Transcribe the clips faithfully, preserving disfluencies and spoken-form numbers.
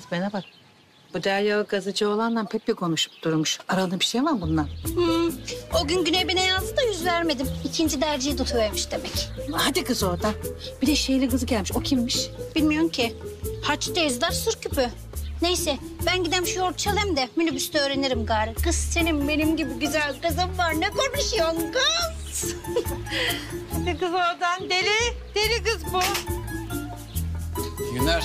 Kız bana bak. Bu Derya gazıcı olanla pek bir konuşup durmuş. Arada bir şey var bundan. Hmm, o gün Güney bana yazdı da yüz vermedim. İkinci derciyi tutuvermiş demek. Hadi kız orada. Bir de şeyli kızı gelmiş. O kimmiş? Bilmiyorum ki. Harçta ezder sır küpü. Neyse ben gidem şu yoğurt çalayım da minibüste öğrenirim gari. Kız senin benim gibi güzel kızın var. Ne konuşuyorsun kız? Hadi kız oradan. Deli. Deli kız bu. İyi günler.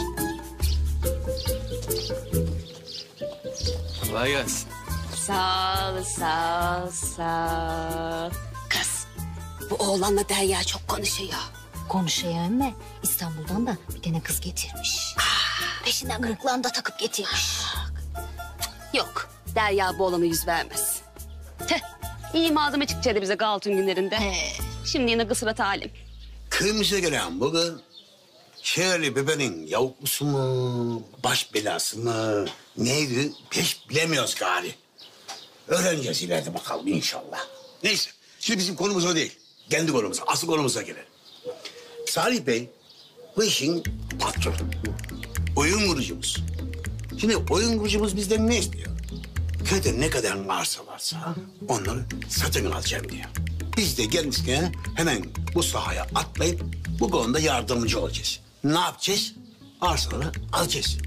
Kolay gelsin. Sağ ol, sağ ol, sağ ol. Kız, bu oğlanla Derya çok konuşuyor. Konuşuyor ama İstanbul'dan da bir tane kız getirmiş. Peşinden gırıklarını da takıp getirmiş. Yok, Derya bu oğlana yüz vermez. Teh, iyi malzeme çıkacaktı bize Galtun günlerinde. He. Şimdi yine kısıra talim. Kırmızı gelen bugün Şehirli bebenin yavuklusu mu, baş belası mı, neydi hiç bilemiyoruz gari. Öğreneceğiz ileride bakalım inşallah. Neyse, şimdi bizim konumuz o değil. Kendi konumuz, asıl konumuza gelelim. Salih Bey, bu işin patronu, oyun kurucumuz. Şimdi oyun kurucumuz bizden ne istiyor? Köyde ne kadar varsa varsa onları satın alacağım diyor. Biz de kendisine hemen bu sahaya atlayıp bu konuda yardımcı olacağız. Ne yapacağız? Arsaları alacağız.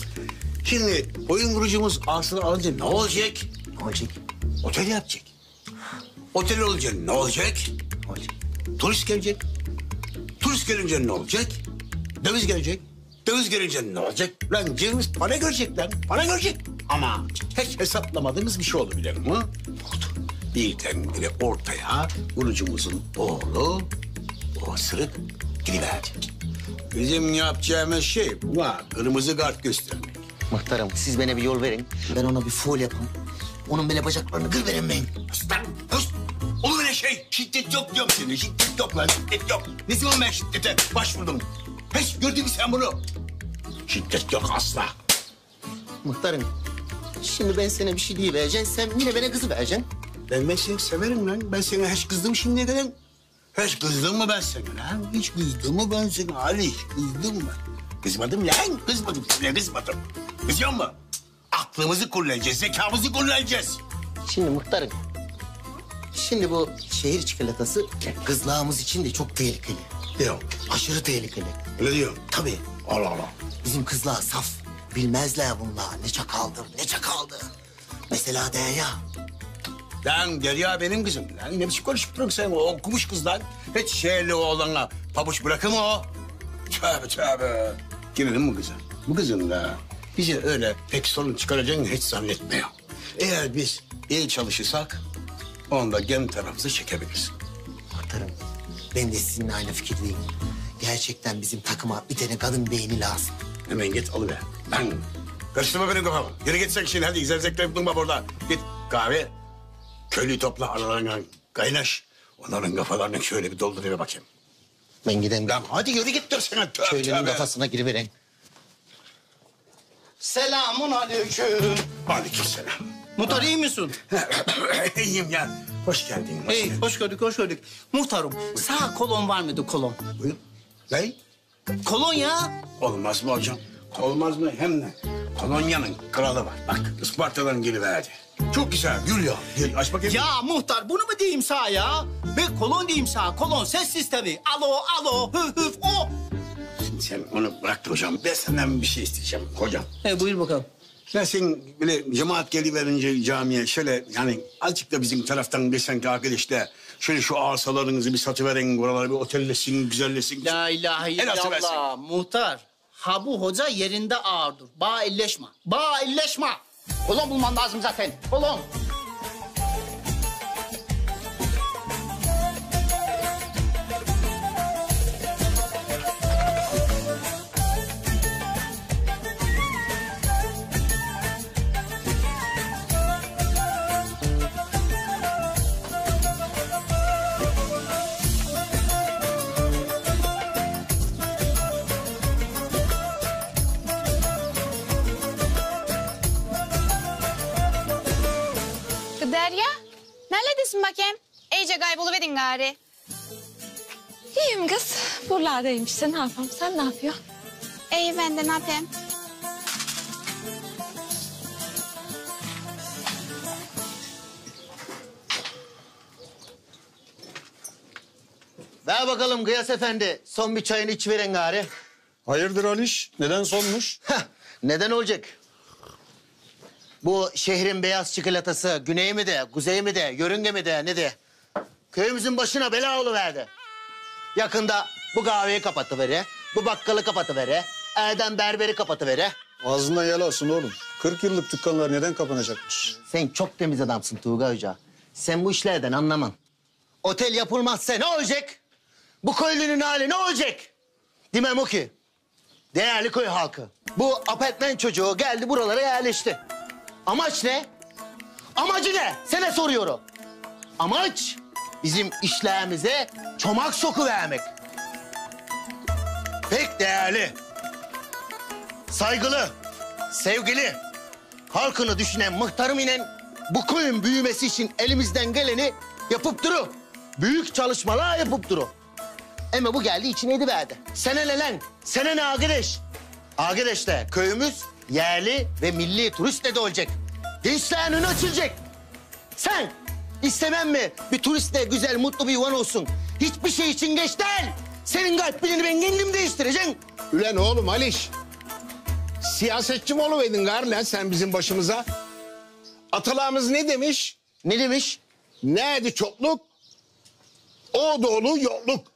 Şimdi oyun kurucumuz arsaları alınca ne olacak? Ne olacak? Otel yapacak. Otel olunca ne olacak? Ne olacak? Turist gelecek. Turist gelince ne olacak? Döviz gelecek. Döviz gelince ne olacak? Lan cebimiz para görecek lan. Para görecek. Ama hiç hesaplamadığımız bir şey oldu biliyor musun? Oldu. Birdenbire ortaya kurucumuzun oğlu o sırık gidiverecek. Bizim yapacağımız şey bu ha, kırmızı kart göstermek. Muhtarım siz bana bir yol verin. Ben ona bir foul yapayım. Onun böyle bacaklarını kırıverin ben. Aslan, hıs! Olur öyle şey. Şiddet yok diyorum seni. Şiddet yok lan, şiddet yok. Ne zaman ben şiddete başvurdum? Hiç gördün mü sen bunu? Şiddet yok asla. Muhtarım şimdi ben sana bir şey diyivereceğim. Sen yine bana kızı vereceksin. Ben, ben seni severim lan. Ben sana hiç kızdım şimdiye kadar. Hiç kızdım mı ben sana lan? Hiç kızdım mı ben sana Ali? Hiç kızdım mı? Kızmadım lan. Kızmadım sana, kızmadım. Kızıyor mu? Aklımızı kullanacağız, zekamızı kullanacağız. Şimdi muhtarım. Şimdi bu şehir çikolatası kızlağımız için de çok tehlikeli. Diyor. Aşırı tehlikeli. Öyle diyor. Tabii. Allah Allah. Bizim kızlar saf. Bilmezler bunlar. Ne çakaldır, ne çakaldır. Mesela Derya. Lan Derya benim kızım. Lan ne biçim konuşup duruyorsun sen? O okumuş kız lan. Hiç şehirli oğlana pabuç bırakır mı o? Tövbe tövbe. Girelim mi kıza? Bu kızın da bize öyle pek sorun çıkaracağını hiç zannetmiyor. Eğer biz iyi çalışırsak onu da kendi tarafımıza çekebiliriz. Muhtarım ben de sizinle aynı fikirdeyim. Gerçekten bizim takıma bir tane kadın beyni lazım. Hemen git alıver. Lan karıştırma benim kafamı. Yürü git sen şimdi hadi zevzekle durma burada. Git kahve. Köylüyü topla aralarına kaynaş. Onların kafalarını şöyle bir dolduruver bakayım. Ben gideyim. Lan hadi yürü git dur sana. Tövbe, Köylünün tövbe. kafasına girivereyim. Selamun aleyküm. Aleykümselam. Muhtar iyi misin? İyiyim ya. Hoş geldin. Hoş İyi, geldin. hoş gördük, hoş gördük. Muhtarım, sağ kolon var mıydı kolon? Buyur. Ne? Kolon ya. Olmaz mı hocam? Olmaz mı? Hem de kolonyanın kralı var. Bak Isparta'dan geliverdi. Çok güzel. Gül ya. Gül aç bakayım. Ya muhtar bunu mu diyeyim sağ ya? Ben kolon diyeyim sağ, kolon ses sistemi. Alo, alo, hüf hüf o. Sen onu bırak hocam. Ben senden bir şey isteyeceğim hocam. He buyur bakalım. Ya sen böyle cemaat geliverince camiye şöyle yani azıcık da bizim taraftan desen ki arkadaşlar şöyle şu arsalarınızı bir satıverin, buraları bir otellesin, güzellesin. La ilahe El atı versin. illallah muhtar. Ha bu hoca yerinde ağırdır. Bağ elleşme. Bağ elleşme. Kolon bulman lazım zaten. Kolon. Derya, neredesin bakayım? İyice kayboluverdin gari. İyiyim kız. Buralardayım işte. Ne yapayım? Sen ne yapıyorsun? İyi ben de ne yapayım? Ver bakalım Gıyas Efendi. Son bir çayını içiveren gari. Hayırdır Aliş? Neden sonmuş? Heh, neden olacak? Bu şehrin beyaz çikolatası güney mi de, kuzey mi de, yörünge mi de, ne de? Köyümüzün başına bela oluverdi. Yakında bu kahveyi kapatıvere, bu bakkalı kapatıvere, Erdem berberi kapatıvere. Ağzından yel alsın oğlum. kırk yıllık dükkanlar neden kapanacakmış? Sen çok temiz adamsın Tuğga Hoca. Sen bu işlerden anlaman. Otel yapılmazsa ne olacak? Bu köylünün hali ne olacak? Demem o ki. Değerli köy halkı. Bu apartman çocuğu geldi buralara yerleşti. Amaç ne? Amacı ne? Sana soruyorum. Amaç bizim işlerimize çomak sokuvermek. Pek değerli, saygılı, sevgili, halkını düşünen muhtarım inen bu köyün büyümesi için elimizden geleni yapıp duru. Büyük çalışmalar yapıp duru. Ama bu geldi içine ediverdi. Sene ne lan? Sene ne arkadaş? Arkadaş de köyümüz yerli ve milli turistle de olacak. Gençlerin önü açılacak. Sen istemem mi bir turistle güzel mutlu bir yuvan olsun? Hiçbir şey için geç değil. Senin kalbini ben kendim değiştireceğim. Ulan oğlum Aliş. Siyasetçi mi oluverdin gari lan sen bizim başımıza? Atalarımız ne demiş? Ne demiş? Nerede çokluk? O dolu yokluk.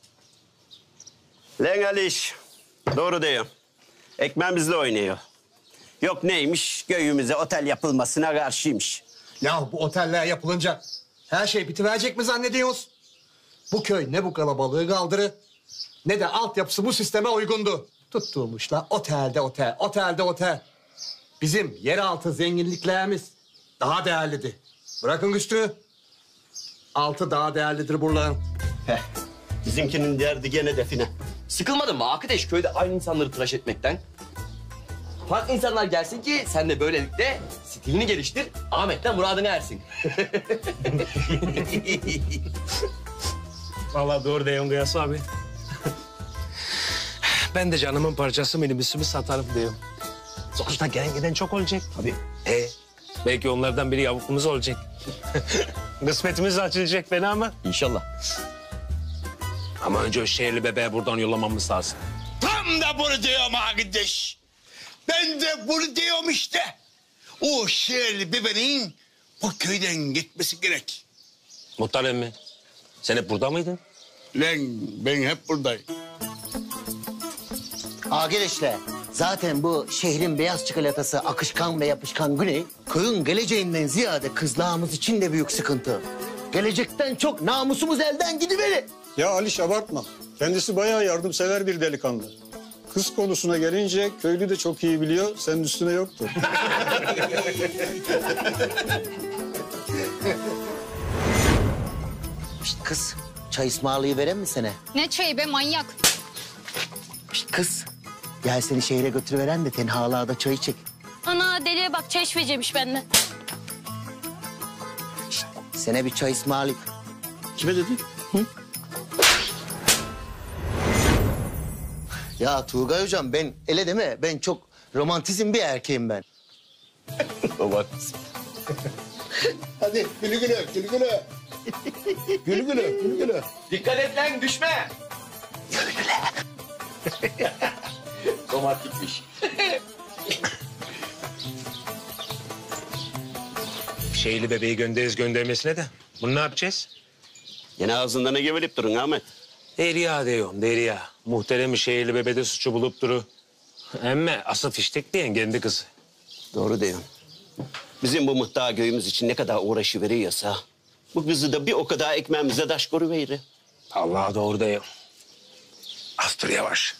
Lan Aliş, doğru diyor. Ekmeğimizle oynuyor. Yok neymiş, köyümüze otel yapılmasına karşıymış. Ya bu oteller yapılınca her şey bitiverecek mi zannediyorsunuz? Bu köy ne bu kalabalığı kaldırı ne de altyapısı bu sisteme uygundu. Tutturmuşlar otelde otel, otelde otel. Bizim yeraltı zenginliklerimiz daha değerlidir. Bırakın üstünü. Altı daha değerlidir buraların. Heh, bizimkinin derdi gene define. Sıkılmadın mı arkadaş köyde aynı insanları tıraş etmekten? Farklı insanlar gelsin ki sen de böylelikle stilini geliştir. Ahmet'ten muradına ersin. Vallahi doğru diyorsun Gıyas abi. Ben de canımın parçası minibüsümü satarım diyorum. Sonuçta gelen giden çok olacak. Tabii. E, belki onlardan biri yavukumuz olacak. Kısmetimiz açılacak fena mı? İnşallah. Ama önce o şehirli bebeği buradan yollamamız lazım. Tam da bunu diyorum arkadaş. Ben de bunu diyorum işte. O şehirli bebeğin bu köyden gitmesi gerek. Muhtar emmi, sen hep burada mıydın? Lan ben hep buradayım. Arkadaşlar zaten bu şehrin beyaz çikolatası akışkan ve yapışkan güney köyün geleceğinden ziyade kızlağımız için de büyük sıkıntı. Gelecekten çok namusumuz elden gidiveri. Ya Aliş abartma. Kendisi bayağı yardımsever bir delikanlı. Kız konusuna gelince köylü de çok iyi biliyor. Senin üstüne yoktu. Şişt kız, çay ısmarlayı veren mi sana? Ne çayı be manyak? Şişt kız, gel seni şehre götürüveren de tenhalarda çay çek. Ana deliye bak çay içmeyecekmiş benden. Şişt, sana bir çay ısmarlayıp. Kime dedin? Hı? Ya Tuğgay hocam ben ele deme ben çok romantizm bir erkeğim ben. Romantizm. Hadi gülü gülü gülü gülü. Gülü gülü gülü gülü. Dikkat et lan düşme. Gülü gülü. Romantikmiş. Şehirli bebeği göndeririz göndermesine de. Bunu ne yapacağız? Yine ağzından ne gevelip durun Ahmet? Derya diyorum, Derya. Muhterem şehirli bebede suçu bulup duru. Emme asıl fiştek diyen kendi kızı. Doğru diyorsun. Bizim bu muhtar köyümüz için ne kadar uğraşı veriyorsa... bu kızı da bir o kadar ekmeğimize taş koyuveri. Allah doğru diyor. Az dur yavaş.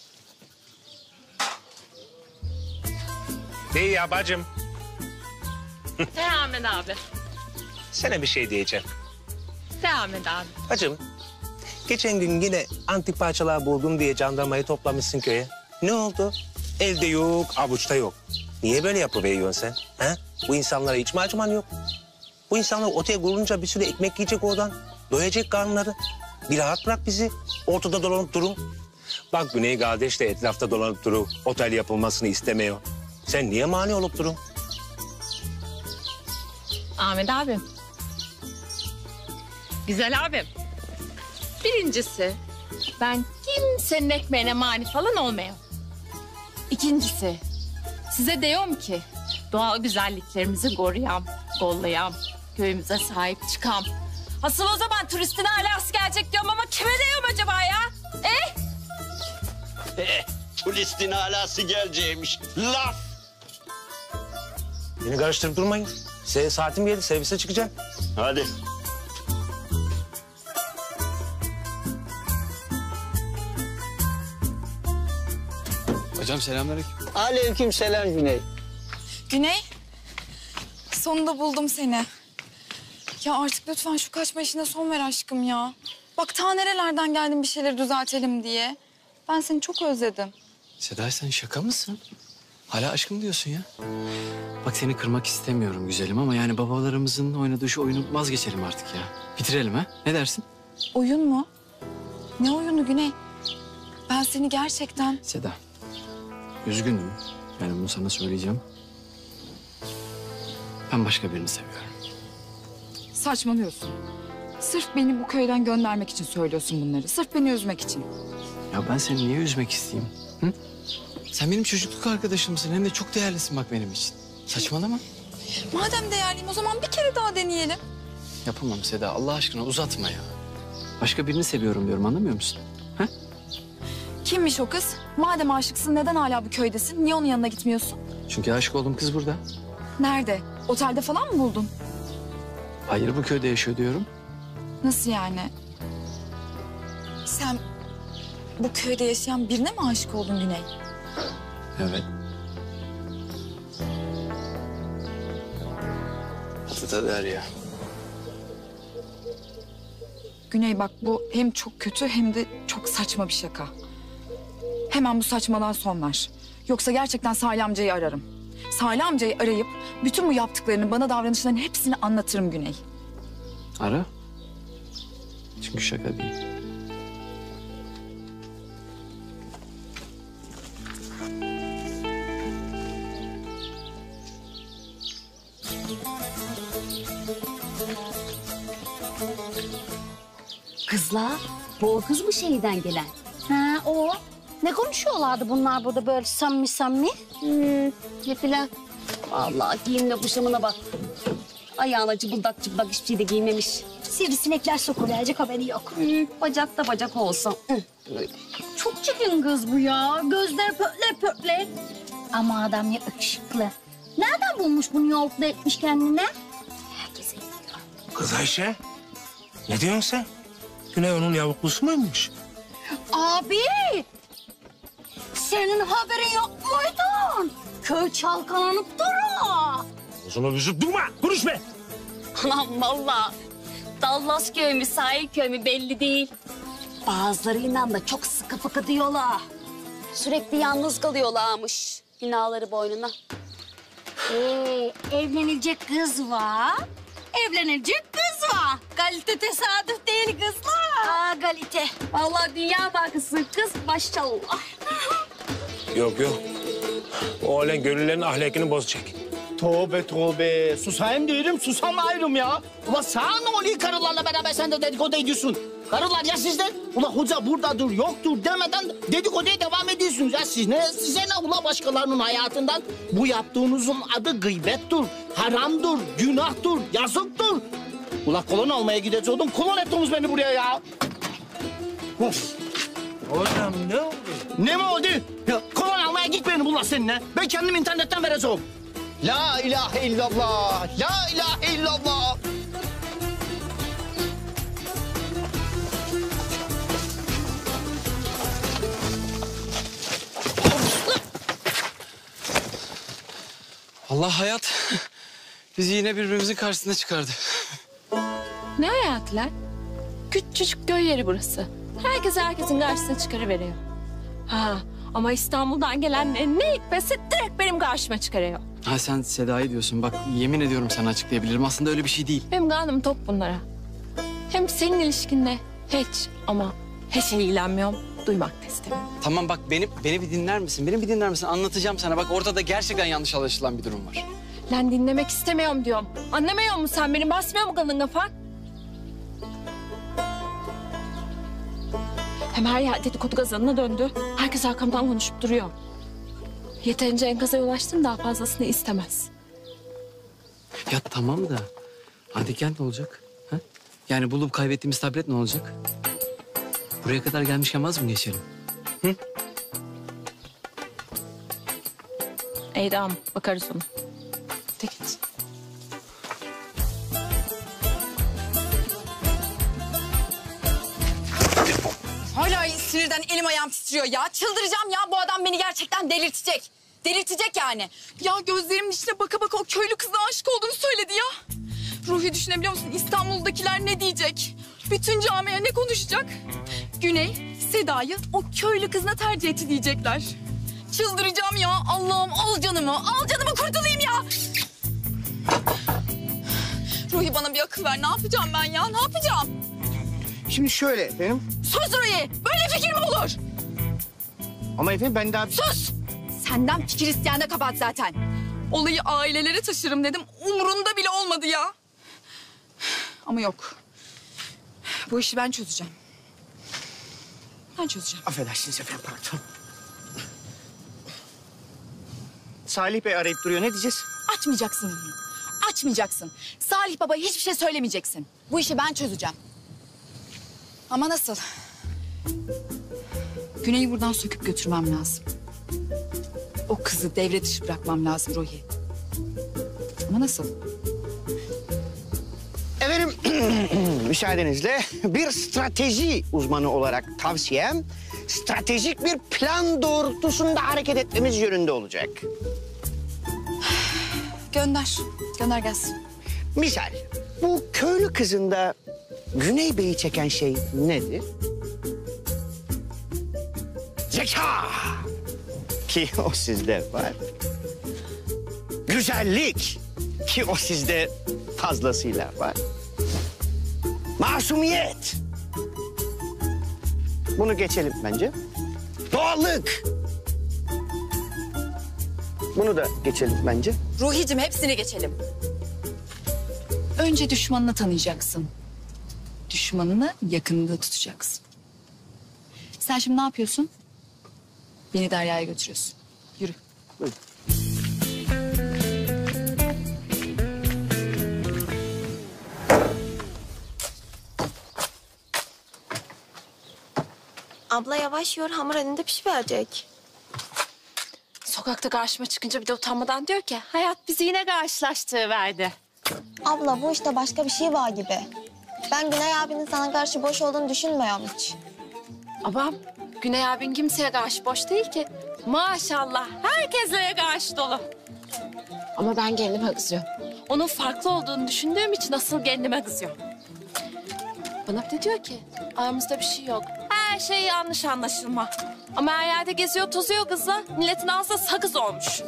Derya bacım. De Ahmet abi. Sana bir şey diyeceğim. De Ahmet abi. Bacım, geçen gün yine antik parçalar buldum diye jandarmayı toplamışsın köye. Ne oldu? Elde yok, avuçta yok. Niye böyle yapıveriyorsun sen? Ha? Bu insanlara hiç mi acıman yok? Bu insanlar oteye kurulunca bir sürü ekmek yiyecek oradan. Doyacak karnları. Bir rahat bırak bizi. Ortada dolanıp durun. Bak Güney kardeş de etrafta dolanıp durur. Otel yapılmasını istemiyor. Sen niye mani olup durun? Ahmet abim. Güzel abim. Birincisi, ben kimsenin ekmeğine mani falan olmayayım. İkincisi, size diyorum ki doğal güzelliklerimizi koruyam, kollayam, köyümüze sahip çıkam. Asıl o zaman turistin alası gelecek diyorum ama kime diyorum acaba ya? Eh? Eh, turistin alası geleceğimiş. Laf. Beni karıştırıp durmayın. Se saatim geldi, servise çıkacağım. Hadi. Hocam selamünaleyküm. Aleyküm selam Güney. Güney, sonunda buldum seni. Ya artık lütfen şu kaçma işine son ver aşkım ya. Bak ta nerelerden geldim bir şeyleri düzeltelim diye. Ben seni çok özledim. Seda sen şaka mısın? Hala aşkım diyorsun ya. Bak seni kırmak istemiyorum güzelim ama yani babalarımızın oynadığı şu oyunu vazgeçelim artık ya. Bitirelim ha? Ne dersin? Oyun mu? Ne oyunu Güney? Ben seni gerçekten... Seda, üzgünüm. Yani bunu sana söyleyeceğim. Ben başka birini seviyorum. Saçmalıyorsun. Sırf beni bu köyden göndermek için söylüyorsun bunları. Sırf beni üzmek için. Ya ben seni niye üzmek isteyeyim? Hı? Sen benim çocukluk arkadaşımsın. Hem de çok değerlisin bak benim için. Saçmalama. Madem değerliyim o zaman bir kere daha deneyelim. Yapamam Seda. Allah aşkına uzatma ya. Başka birini seviyorum diyorum, anlamıyor musun? Ha? Kimmiş o kız? Madem aşıksın neden hala bu köydesin? Niye onun yanına gitmiyorsun? Çünkü aşık olduğum kız burada. Nerede? Otelde falan mı buldun? Hayır, bu köyde yaşıyor diyorum. Nasıl yani? Sen bu köyde yaşayan birine mi aşık oldun Güney? Evet. Adı da Derya. Güney bak bu hem çok kötü hem de çok saçma bir şaka. Hemen bu saçmalığa son ver. Yoksa gerçekten Salih amcayı ararım. Salih amcayı arayıp bütün bu yaptıklarını, bana davranışların hepsini anlatırım Güney. Ara. Çünkü şaka değil. Kızlar, bu o kız mı şehirden gelen? Ha o. Ne konuşuyorlardı bunlar burada böyle samimi samimi? Hmm, ne filan. Vallahi giyimine kuşamına bak. Ayağına cıbıldak cıbıldak hiçbir şey de giymemiş. Sivrisinekler sokuverecek haberi yok. Hmm, bacak da bacak olsa. Hı, böyle. Çok çirkin kız bu ya. Gözleri pötle pötle. Ama adam yakışıklı. Nereden bulmuş bunu yolda etmiş kendine? Herkese gidiyor. Kız Ayşe, ne diyorsun sen? Güney onun yavuklusu muymuş? Abi! Senin haberin yok muydun? Köy çalkalanıp duruyor. Uzunu büzüp durma, konuşma. Anam vallahi. Dallas köy mü, sahil köy mü belli değil. Bazılarıyla da çok sıkı fıkı diyorlar. Sürekli yalnız kalıyorlarmış. Günahları boynuna. Ee, evlenilecek kız var. Evlenilecek kız var. Kalite tesadüf değil kızlar. Aa kalite. Vallahi dünya bakısı kız maşallah. Yok yok. O olan gönüllerin ahlakını bozacak. Tövbe tövbe. Susayım diyorum, susamayırım ya. Ulan sana ne oluyor karılarla beraber sen de dedikodu ediyorsun? Karılar ya sizden? Ulan hoca buradadır, yoktur demeden dedikoduya devam ediyorsunuz. Ya siz ne, size ne ula başkalarının hayatından? Bu yaptığınızın adı gıybettir, haramdır, günahtır, yazıktır. Ulan kolon almaya gidecektim, kolon ettiniz beni buraya ya. Of. Hocam ne oldu? Ne mi oldu? Ya, kolon almaya gitmeyin bunlar seninle. Ben kendim internetten vereceğim. La ilahe illallah, la ilahe illallah. Allah hayat bizi yine birbirimizin karşısına çıkardı. Ne hayat lan? Küçücük köy yeri burası. Herkes herkesin karşısına çıkarıveriyor. Ha ama İstanbul'dan gelenlerin ne hikmetse direkt benim karşıma çıkarıyor. Ha sen Seda'yı diyorsun. Bak yemin ediyorum sana açıklayabilirim. Aslında öyle bir şey değil. Benim kanım top bunlara. Hem senin ilişkinle hiç ama hiç ilgilenmiyorum. Duymak da istemiyorum. Tamam bak beni beni bir dinler misin? Beni bir dinler misin? Anlatacağım sana. Bak ortada gerçekten yanlış anlaşılan bir durum var. Lan dinlemek istemiyorum diyorum. Anlamıyor musun sen beni? Basmıyor mu kalın kafan? Hem her yer dedikodu kazanına döndü. Herkes arkamdan konuşup duruyor. Yeterince enkazaya ulaştım, daha fazlasını istemez. Ya tamam da antikent ne olacak? Ha? Yani bulup kaybettiğimiz tablet ne olacak? Buraya kadar gelmişken vaz mı geçelim? Hı? İyi tamam, bakarız ona. Tek git. Hala sinirden elim ayağım titriyor ya. Çıldıracağım ya. Bu adam beni gerçekten delirtecek. Delirtecek yani. Ya gözlerimin içine baka baka o köylü kızına aşık olduğunu söyledi ya. Ruhi düşünebiliyor musun? İstanbul'dakiler ne diyecek? Bütün camiye ne konuşacak? Güney, Seda'yı o köylü kızına tercih etti diyecekler. Çıldıracağım ya. Allah'ım al canımı. Al canımı kurtulayım ya. Ruhi bana bir akıl ver. Ne yapacağım ben ya? Ne yapacağım? Şimdi şöyle efendim. Sus Ruhi! Böyle fikir mi olur? Ama efendim ben daha... Sus! Senden fikir isteyen de kabahat zaten. Olayı ailelere taşırım dedim. Umurunda bile olmadı ya. Ama yok. Bu işi ben çözeceğim. Ben çözeceğim. Affedersiniz efendim, pardon. Salih Bey arayıp duruyor. Ne diyeceğiz? Açmayacaksın Ruhi. Açmayacaksın. Salih Baba'ya hiçbir şey söylemeyeceksin. Bu işi ben çözeceğim. Ama nasıl? Güney'i buradan söküp götürmem lazım. O kızı devre dışı bırakmam lazım Ruhi. Ama nasıl? Efendim, müsaadenizle bir strateji uzmanı olarak tavsiyem... stratejik bir plan doğrultusunda hareket etmemiz yönünde olacak. Gönder. Gönder gelsin. Misal, bu köylü kızında Güney Bey'i çeken şey nedir? Zeka! Ki o sizde var. Güzellik! Ki o sizde fazlasıyla var. Masumiyet! Bunu geçelim bence. Doğallık! Bunu da geçelim bence. Ruhicim hepsini geçelim. Önce düşmanını tanıyacaksın. Düşmanını yakınında tutacaksın. Sen şimdi ne yapıyorsun? Beni Derya'ya götürüyorsun. Yürü. Buyurun. Abla yavaş yiyor, hamur elinde pişiverecek. Sokakta karşıma çıkınca bir de utanmadan diyor ki... hayat bizi yine karşılaştırıverdi. Abla bu işte başka bir şey var gibi. Ben Güney abinin sana karşı boş olduğunu düşünmüyorum hiç. Babam, Güney abin kimseye karşı boş değil ki. Maşallah, herkese karşı dolu. Ama ben kendime kızıyorum. Onun farklı olduğunu düşündüğüm için asıl kendime kızıyorum. Bana bir de diyor ki, aramızda bir şey yok. Her şey yanlış anlaşılma. Ama her yerde geziyor, tozuyor kızla. Milletin ağzına sakız olmuş.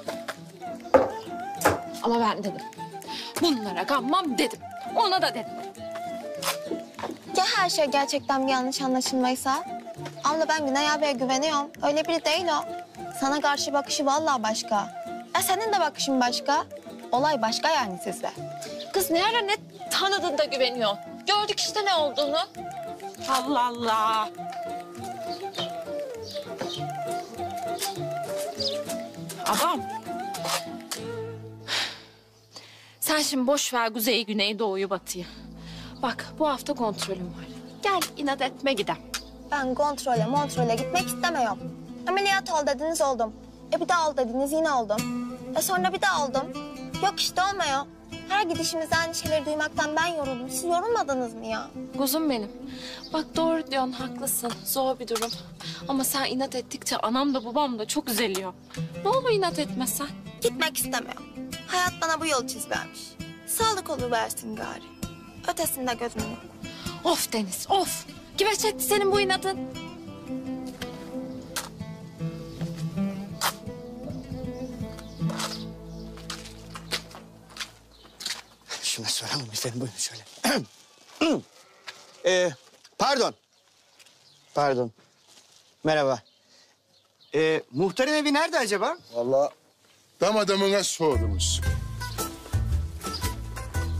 Ama ben dedim, bunlara kanmam dedim. Ona da dedim. Ya her şey gerçekten bir yanlış anlaşılmaysa? Abla ben Güney abiye güveniyorum. Öyle biri değil o. Sana karşı bakışı vallahi başka. Ya senin de bakışın başka. Olay başka yani sizde. Kız ne ara ne tanıdın da güveniyor. Gördük işte ne olduğunu. Allah Allah. Adam. Sen şimdi boş ver Kuzey, Güney, Doğu'yu, Batı'yı. Bak bu hafta kontrolüm var. Gel inat etme gidelim. Ben kontrole montrole gitmek istemiyorum. Ameliyat ol dediniz oldum. E bir daha ol dediniz yine oldum. E sonra bir daha oldum. Yok işte olmuyor. Her gidişimizde aynı şeyleri duymaktan ben yoruldum. Siz yorulmadınız mı ya? Kuzum benim. Bak doğru diyorsun, haklısın. Zor bir durum. Ama sen inat ettikçe anam da babam da çok üzülüyor. Ne olur inat etmesen. Gitmek istemiyorum. Hayat bana bu yolu çizvermiş. Sağlık oluversin gari. Ötesinde gözüm yok. Of Deniz, of. Kime çekti senin bu inadın? Şuna soralım efendim, buyurun şöyle. ee, pardon. Pardon. Merhaba. Ee, muhtarın evi nerede acaba? Vallahi tam adamına sordunuz.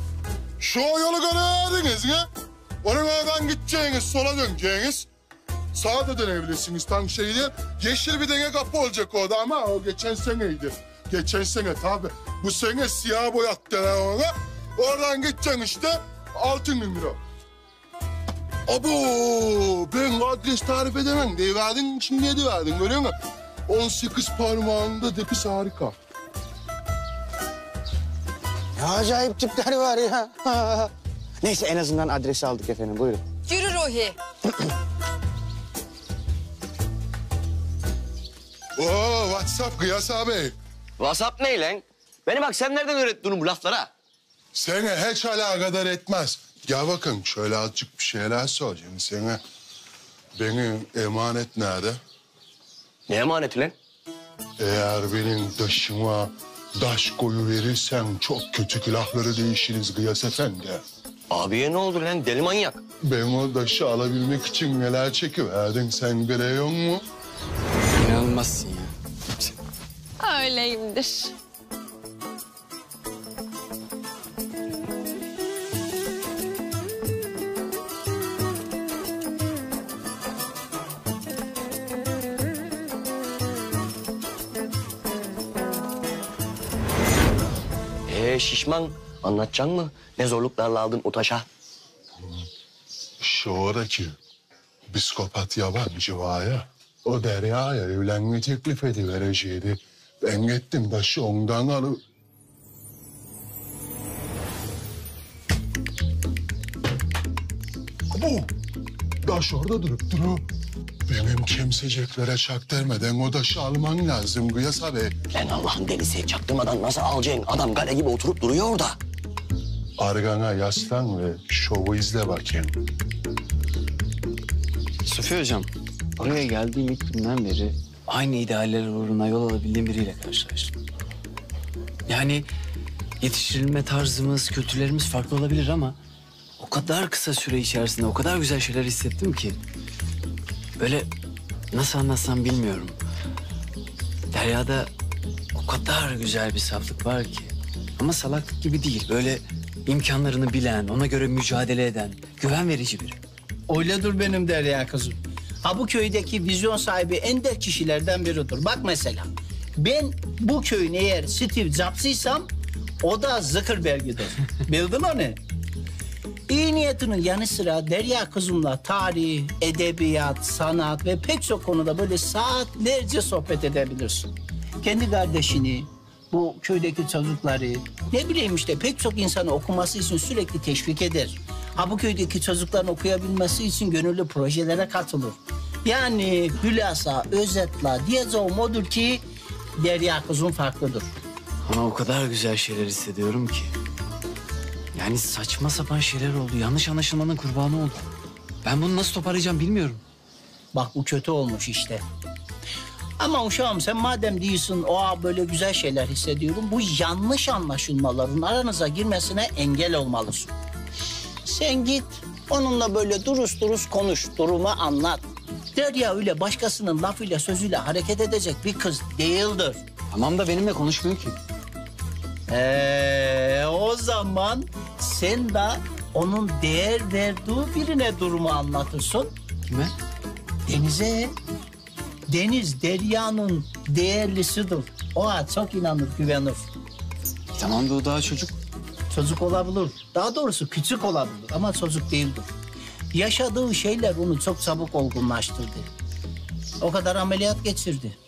Şu yolu gördünüz ya. Onun oradan gideceğiniz, sola döneceğiniz. sağa da dönebilirsiniz tam şeyde. Yeşil bir denge kapı olacak orada ama o geçen seneydi. Geçen sene tabii. Bu sene siyah boyattılar ona. Oradan gideceksin işte altın bin lira. Abo ben adres tarif edemem. Devadın şimdi ne devadın görüyor musun? on sekiz parmağında dekis harika. Ne acayip tipler var ya. Neyse en azından adresi aldık efendim buyurun. Yürü Ruhi. Oo WhatsApp Kıyas abi. WhatsApp ne lan? Beni bak sen nereden öğrettin bu laflara? Seni hiç alakadar etmez. Ya bakın şöyle azıcık bir şeyler soracağım sana. Benim emanet nerede? Ne emaneti lan? Eğer benim taşıma daş koyu verirsen çok kötü külahları değişiriz Gıyas Efendi. Abiye ne oldu lan deli manyak? Ben o taşı alabilmek için neler çekiverdin sen biliyor musun? İnanılmazsın ya. Öyleyimdir. Ee şişman anlatacaksın mı? Ne zorluklarla aldın o taşa? Şu oradaki psikopat yabancı var ya. O Derya'ya evlenme teklif edivereceğiydi. Ben gittim taşı ondan alıp... Bu taş orada durup duruyor. Benim kimseceklere çaktırmadan o taşı alman lazım Gıyas abi. Lan Allah'ın delisi çaktırmadan nasıl alacaksın? Adam kale gibi oturup duruyor orada. Argana yaslan ve şovu izle bakayım. Sofi Hocam, oraya geldiğim ilk günden beri aynı idealler uğruna yol alabildiğim biriyle karşılaştım. Yani yetiştirilme tarzımız, kültürlerimiz farklı olabilir ama o kadar kısa süre içerisinde o kadar güzel şeyler hissettim ki. Böyle nasıl anlatsam bilmiyorum. Derya'da o kadar güzel bir saflık var ki. Ama salaklık gibi değil. Böyle imkanlarını bilen, ona göre mücadele eden, güven verici biri. Öyledir benim Derya kızım. Ha bu köydeki vizyon sahibi ender kişilerden biridir. Bak mesela ben bu köyün eğer Steve Jobs'ıysam o da Zuckerberg'idir. Bildin onu? İyi niyetinin yanı sıra Derya kızımla tarih, edebiyat, sanat ve pek çok konuda böyle saatlerce sohbet edebilirsin. Kendi kardeşini, bu köydeki çocukları, ne bileyim işte pek çok insanı okuması için sürekli teşvik eder. Ha bu köydeki çocukların okuyabilmesi için gönüllü projelere katılır. Yani hülasa, özetle diyeceğim odur ki Derya kızım farklıdır. Ama o kadar güzel şeyler hissediyorum ki. Yani saçma sapan şeyler oldu. Yanlış anlaşılmanın kurbanı oldum. Ben bunu nasıl toparlayacağım bilmiyorum. Bak bu kötü olmuş işte. Ama uşağım sen madem değilsin o böyle güzel şeyler hissediyorum. Bu yanlış anlaşılmaların aranıza girmesine engel olmalısın. Sen git onunla böyle durus durus konuş, durumu anlat. Derya öyle başkasının lafıyla sözüyle hareket edecek bir kız değildir. Tamam da benimle konuşmuyor ki. Ee, o zaman sen de onun değer verdiği birine durumu anlatırsın. Kime? Deniz'e. Deniz Derya'nın değerlisidir. Oha çok inanır, güvenir. Tamam da o daha çocuk. Çocuk olabilir. Daha doğrusu küçük olabilir ama çocuk değildir. Yaşadığı şeyler onu çok çabuk olgunlaştırdı. O kadar ameliyat geçirdi.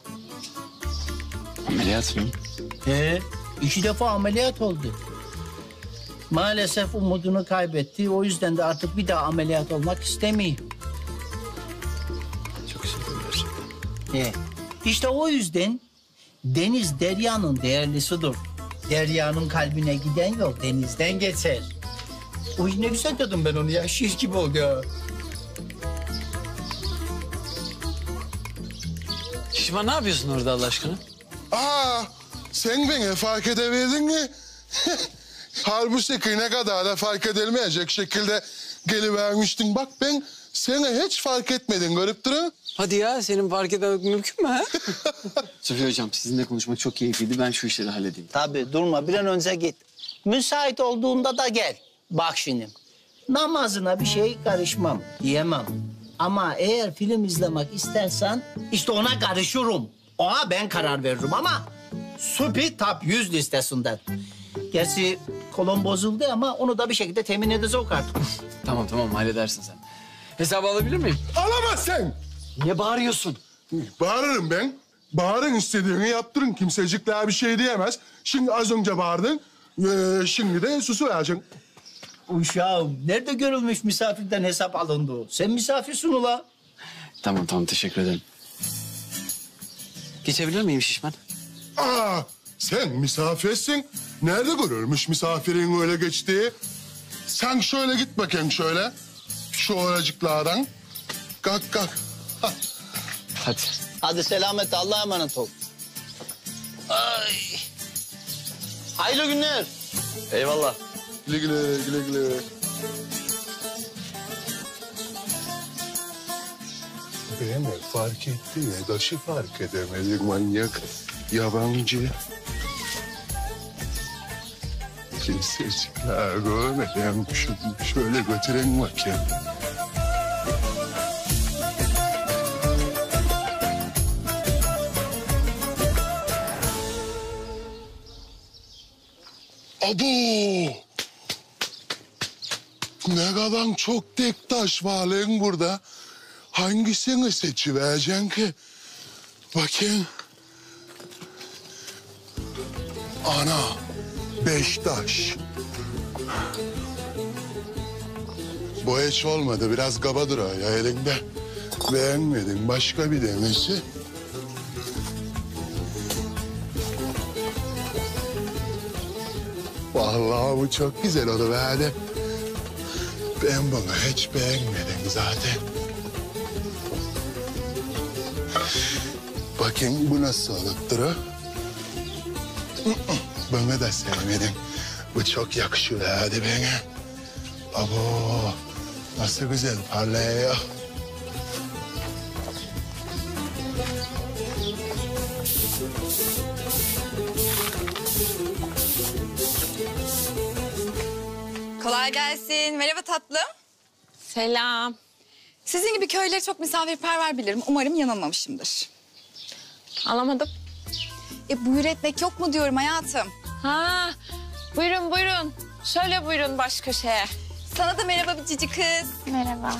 Ameliyat mı? Ee, iki defa ameliyat oldu. Maalesef umudunu kaybetti. O yüzden de artık bir daha ameliyat olmak istemiyor. Çok üzüldüm gerçekten. Ee, işte o yüzden Deniz Derya'nın değerlisidir. Derya'nın kalbine giden yol denizden geçer. Uy ne güzel dedim ben onu ya. Şiir gibi oldu ya. Şişman ne yapıyorsun orada Allah aşkına? Aa, sen beni fark edebildin mi? Halbuki ne kadar da fark edilmeyecek şekilde gelivermiştin. Bak ben seni hiç fark etmedim görüp durun. Hadi ya senin fark etmemek mümkün mü ha? Sofi Hocam sizinle konuşmak çok keyifliydi. Ben şu işleri halledeyim. Tabii durma bir an önce git. Müsait olduğunda da gel. Bak şimdi namazına bir şey karışmam diyemem. Ama eğer film izlemek istersen işte ona karışırım. Ona ben karar veririm ama Süpi Top yüz listesinden. Gerçi kolon bozuldu ama onu da bir şekilde temin edeceğiz artık. Tamam tamam halledersin sen. Hesabı alabilir miyim? Alamazsın. Niye bağırıyorsun? Bağırırım ben. Bağırın, istediğini yaptırın. Kimsecikler bir şey diyemez. Şimdi az önce bağırdın. Ee, şimdi de susu vereceksin. Uşağım nerede görülmüş misafirden hesap alındı? Sen misafirsin ula. Tamam tamam teşekkür ederim. Geçebilir miyim şişman? Aa, sen misafirsin. Nerede görülmüş misafirin öyle geçtiği? Sen şöyle git bakayım şöyle. Şu oracıklardan. Kalk kalk. Hah. Hadi. Hadi selametle, Allah'a emanet ol. Ay. Hayırlı günler. Eyvallah. Güle güle güle güle. Beni fark etti ya, taşı fark edemedik manyak. Yabancı. Kimsecikler görmedim. Şu- Şöyle götürelim bakayım. Abo! Ne kadar çok tek taş var lan burada. Hangisini seçivereceksin ki? Bakayım. Ana, beş taş. Bu hiç olmadı. Biraz kaba duruyor ya elinde. Beğenmedim. Başka bir denesi. Vallahi bu çok güzel oldu böyle. Ben bunu hiç beğenmedim zaten. Bakın bu nasıl olup o? Bunu da sevmedim. Bu çok yakışıyor hadi bana. Abo, nasıl güzel parlıyor. Kolay gelsin. Merhaba tatlım. Selam. Sizin gibi köyleri çok misafirperver bilirim. Umarım yanılmamışımdır. Alamadım. E buyur etmek yok mu diyorum hayatım. Ha, buyurun buyurun. Şöyle buyurun baş köşeye. Sana da merhaba bir cici kız. Merhaba.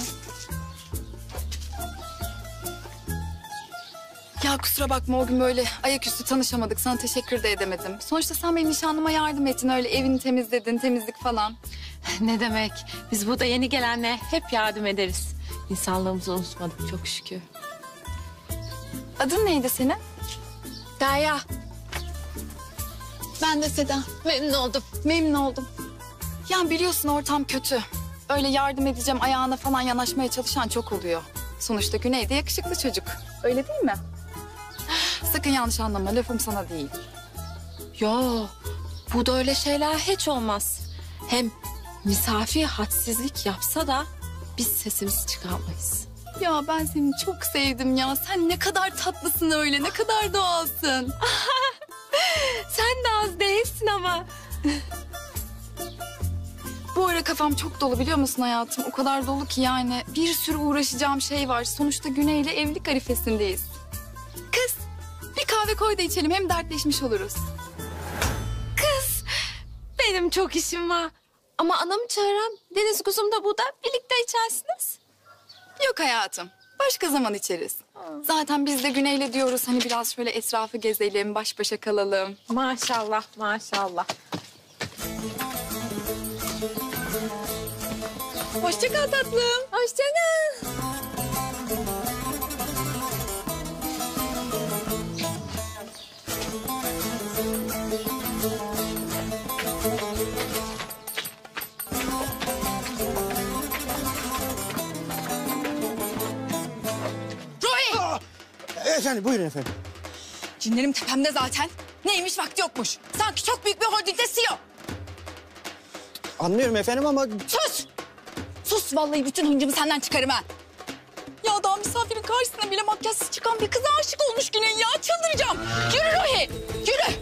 Ya kusura bakma o gün böyle ayaküstü tanışamadık. Sana teşekkür de edemedim. Sonuçta sen benim nişanlıma yardım ettin. Öyle evini temizledin, temizlik falan. Ne demek? Biz burada yeni gelenle hep yardım ederiz. İnsanlığımızı unutmadık çok şükür. Adın neydi senin? Derya. Ben de Seda. Memnun oldum. Memnun oldum. Ya biliyorsun ortam kötü. Öyle yardım edeceğim ayağına falan yanaşmaya çalışan çok oluyor. Sonuçta Güney de yakışıklı çocuk. Öyle değil mi? Sakın yanlış anlama. Lafım sana değil. Yo, burada öyle şeyler hiç olmaz. Hem misafir hadsizlik yapsa da biz sesimizi çıkarmayız. Ya ben seni çok sevdim ya. Sen ne kadar tatlısın öyle. Ne kadar doğalsın. Sen de az değilsin ama. Bu ara kafam çok dolu biliyor musun hayatım? O kadar dolu ki yani bir sürü uğraşacağım şey var. Sonuçta Güney'le evlilik arifesindeyiz. Kız bir kahve koy da içelim hem dertleşmiş oluruz. Kız, benim çok işim var. Ama anamı çağıran Deniz kuzum da burada birlikte içersiniz. Yok hayatım. Başka zaman içeriz. Zaten biz de Güney'le diyoruz hani biraz şöyle etrafı gezelim, baş başa kalalım. Maşallah, maşallah. Hoşça kal tatlım. Hoşça kal. Ruhi! Efendim buyurun efendim. Cinlerim tepemde zaten. Neymiş vakti yokmuş. Sanki çok büyük bir holdingde C E O. Anlıyorum efendim ama... Sus! Sus vallahi bütün hıncımı senden çıkarım ha. Ya daha misafirin karşısına bile makyajsız çıkan bir kıza aşık olmuş Güney ya. Çıldıracağım. Yürü Ruhi, yürü.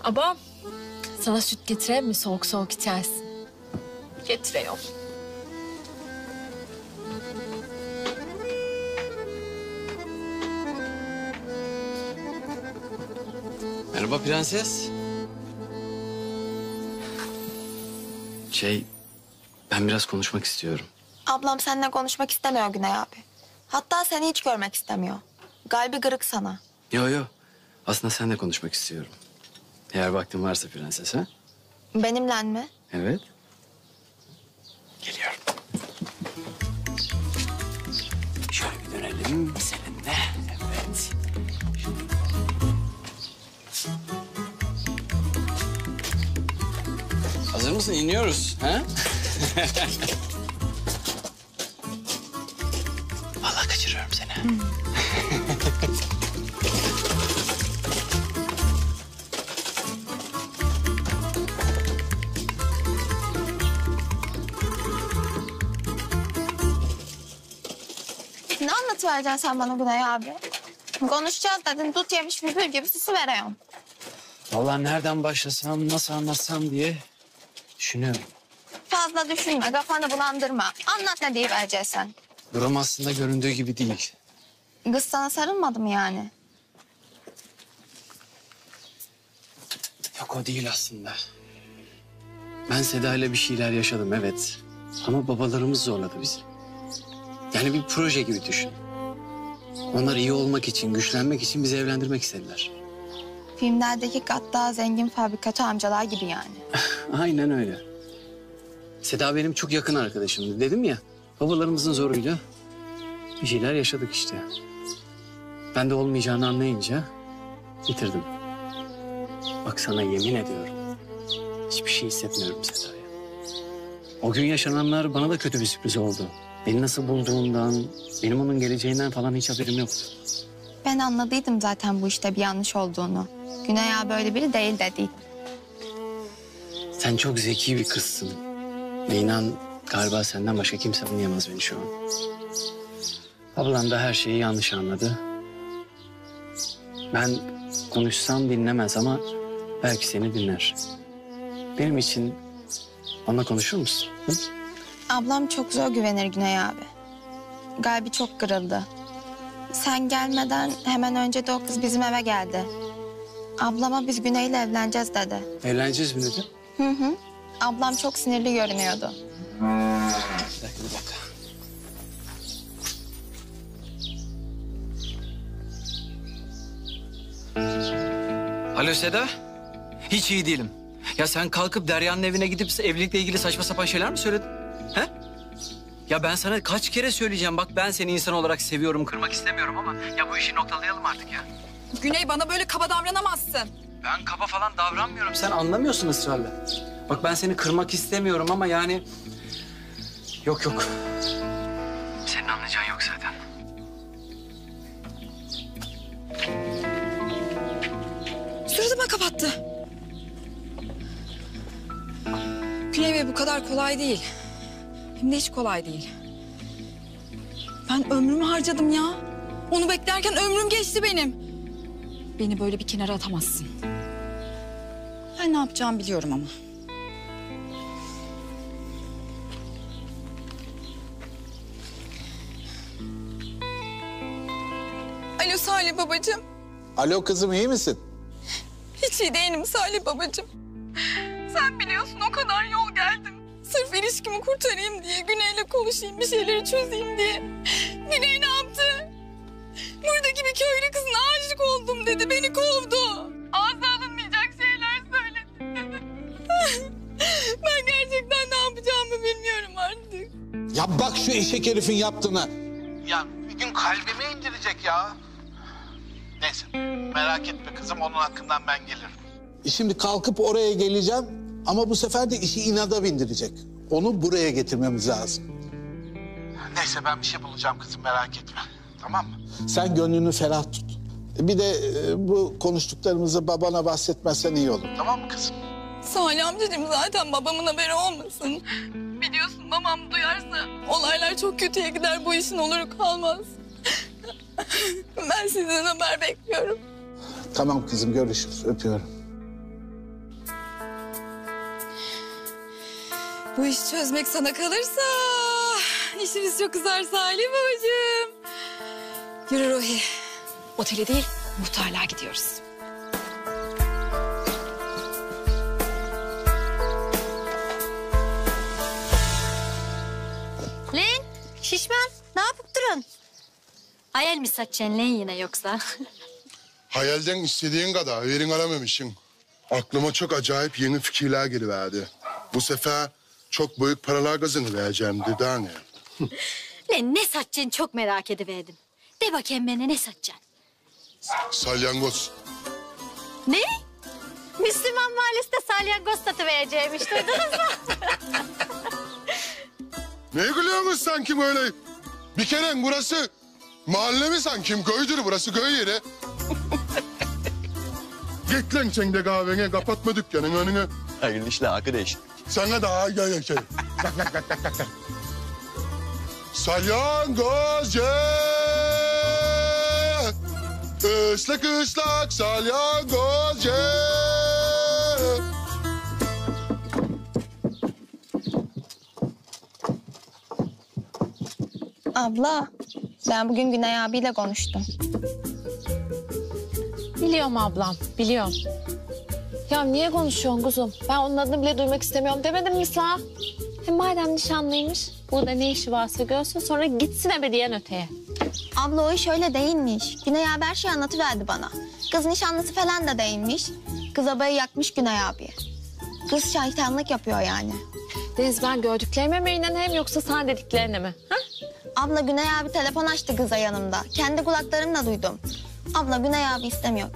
Abam, sana süt getireyim mi? Soğuk soğuk içersin. Getiriyorum. Merhaba prenses. Şey, ben biraz konuşmak istiyorum. Ablam seninle konuşmak istemiyor Güney abi. Hatta seni hiç görmek istemiyor. Kalbi kırık sana. Yo yo, aslında seninle konuşmak istiyorum. Eğer vaktin varsa prenses ha? Benimle mi? Evet. Geliyorum. Şöyle bir dönelim seninle. Evet. Hazır mısın? İniyoruz. Ha? Vallahi kaçırıyorum seni. Ne anlatıvereceksin sen bana Güney abi? Konuşacağız dedin, dut yemiş bülbül gibi sisi veriyorsun. Vallahi nereden başlasam, nasıl anlatsam diye düşünüyorum. Fazla düşünme, kafanı bulandırma. Anlat ne diyivereceksin. Durum aslında göründüğü gibi değil. Kız sana sarılmadı mı yani? Yok o değil aslında. Ben Seda ile bir şeyler yaşadım evet. Ama babalarımız zorladı bizi. Yani bir proje gibi düşün. Onlar iyi olmak için, güçlenmek için bizi evlendirmek istediler. Filmlerdeki gaddar zengin fabrikatör amcalar gibi yani. Aynen öyle. Seda benim çok yakın arkadaşımdı. Dedim ya, babalarımızın zoruyla bir şeyler yaşadık işte. Ben de olmayacağını anlayınca bitirdim. Bak sana yemin ediyorum, hiçbir şey hissetmiyorum Seda'ya. O gün yaşananlar bana da kötü bir sürpriz oldu. Beni nasıl bulduğundan, benim onun geleceğinden falan hiç haberim yoktu. Ben anladıydım zaten bu işte bir yanlış olduğunu. Güney ağa böyle biri değil dedi. Sen çok zeki bir kızsın. Ve inan galiba senden başka kimse anlayamaz beni şu an. Ablan da her şeyi yanlış anladı. Ben konuşsam dinlemez ama belki seni dinler. Benim için onunla konuşur musun? Hı? Ablam çok zor güvenir Güney abi. Kalbi çok kırıldı. Sen gelmeden hemen önce de o kız bizim eve geldi. Ablama biz Güney'le evleneceğiz dedi. Evleneceğiz mi dedi? Hı hı. Ablam çok sinirli görünüyordu. Bir dakika, bir dakika. Alo Seda. Hiç iyi değilim. Ya sen kalkıp Derya'nın evine gidip evlilikle ilgili saçma sapan şeyler mi söyledin? He? Ya ben sana kaç kere söyleyeceğim. Bak ben seni insan olarak seviyorum, kırmak istemiyorum ama... ya bu işi noktalayalım artık ya. Güney bana böyle kaba davranamazsın. Ben kaba falan davranmıyorum. Sen anlamıyorsun ısrarla. Bak ben seni kırmak istemiyorum ama yani... Yok yok. Senin anlayacağın yok zaten. Suratıma kapattı. Güney Bey bu kadar kolay değil. Hem de hiç kolay değil. Ben ömrümü harcadım ya. Onu beklerken ömrüm geçti benim. Beni böyle bir kenara atamazsın. Ben ne yapacağımı biliyorum ama. Alo Salih babacığım. Alo kızım iyi misin? Hiç iyi değilim Salih babacığım. Sen biliyorsun o kadar yol geldim. Sırf ilişkimi kurtarayım diye, Güney'le konuşayım, bir şeyleri çözeyim diye. Güney ne yaptı? Buradaki bir köylü kızına aşık oldum dedi, beni kovdu. Ağza alınmayacak şeyler söyledi. Ben gerçekten ne yapacağımı bilmiyorum artık. Ya bak şu eşek herifin yaptığına. Ya bir gün kalbime indirecek ya. Neyse merak etme kızım onun hakkından ben gelirim. Şimdi kalkıp oraya geleceğim ama bu sefer de işi inada bindirecek. Onu buraya getirmemiz lazım. Neyse ben bir şey bulacağım kızım merak etme. Tamam mı? Sen gönlünü ferah tut. Bir de e, bu konuştuklarımızı babana bahsetmezsen iyi olur. Tamam mı kızım? Salih amcacığım zaten babamın haberi olmasın. Biliyorsun babam duyarsa olaylar çok kötüye gider, bu işin oluru kalmaz. Ben sizden haber bekliyorum. Tamam kızım görüşürüz öpüyorum. Bu işi çözmek sana kalırsa işimiz çok uzar Salih babacığım. Yürü Ruhi. Otele değil, muhtarlığa gidiyoruz. Lan şişman ne yapıp durun? Hayal mi satacaksın lan yine yoksa? Hayalden istediğin kadar verin aramamışsın. Aklıma çok acayip yeni fikirler geliverdi. Bu sefer çok büyük paralar kazanıvereceğim dedi anne. Lan ne satacaksın çok merak ediverdim. De bakayım bana ne satacaksın? Salyangoz. Ne? Müslüman mahallesinde salyangoz satıvereceğim işte duydunuz mu? Ne gülüyorsunuz sanki böyle? Bir kere burası mahalle mi sanki? Köydür burası, köy yeri. Git lan sen de kahvene, kapatma dükkanın önünü. Hayırlı işler arkadaş. Sana daha gel şey. Bak bak bak bak bak. Salyangoz ye. Islak ıslak salyangoz ye. Abla, ben bugün Güney abiyle konuştum. Biliyorum ablam, biliyorum. Ya niye konuşuyorsun kuzum? Ben onun adını bile duymak istemiyorum demedim mi sana? Hem madem nişanlıymış, burada ne işi varsa görsün sonra gitsin ebediyen öteye. Abla o iş öyle değilmiş. Güney abi her şeyi anlatıverdi bana. Kız nişanlısı falan da değilmiş. Kız abayı yakmış Güney abiye. Kız şahithanlık yapıyor yani. Deniz ben gördüklerime mi inanayım yoksa sana dediklerine mi? Ha? Abla Güney abi telefon açtı kıza yanımda. Kendi kulaklarımla duydum. Abla Güney abi istemiyor.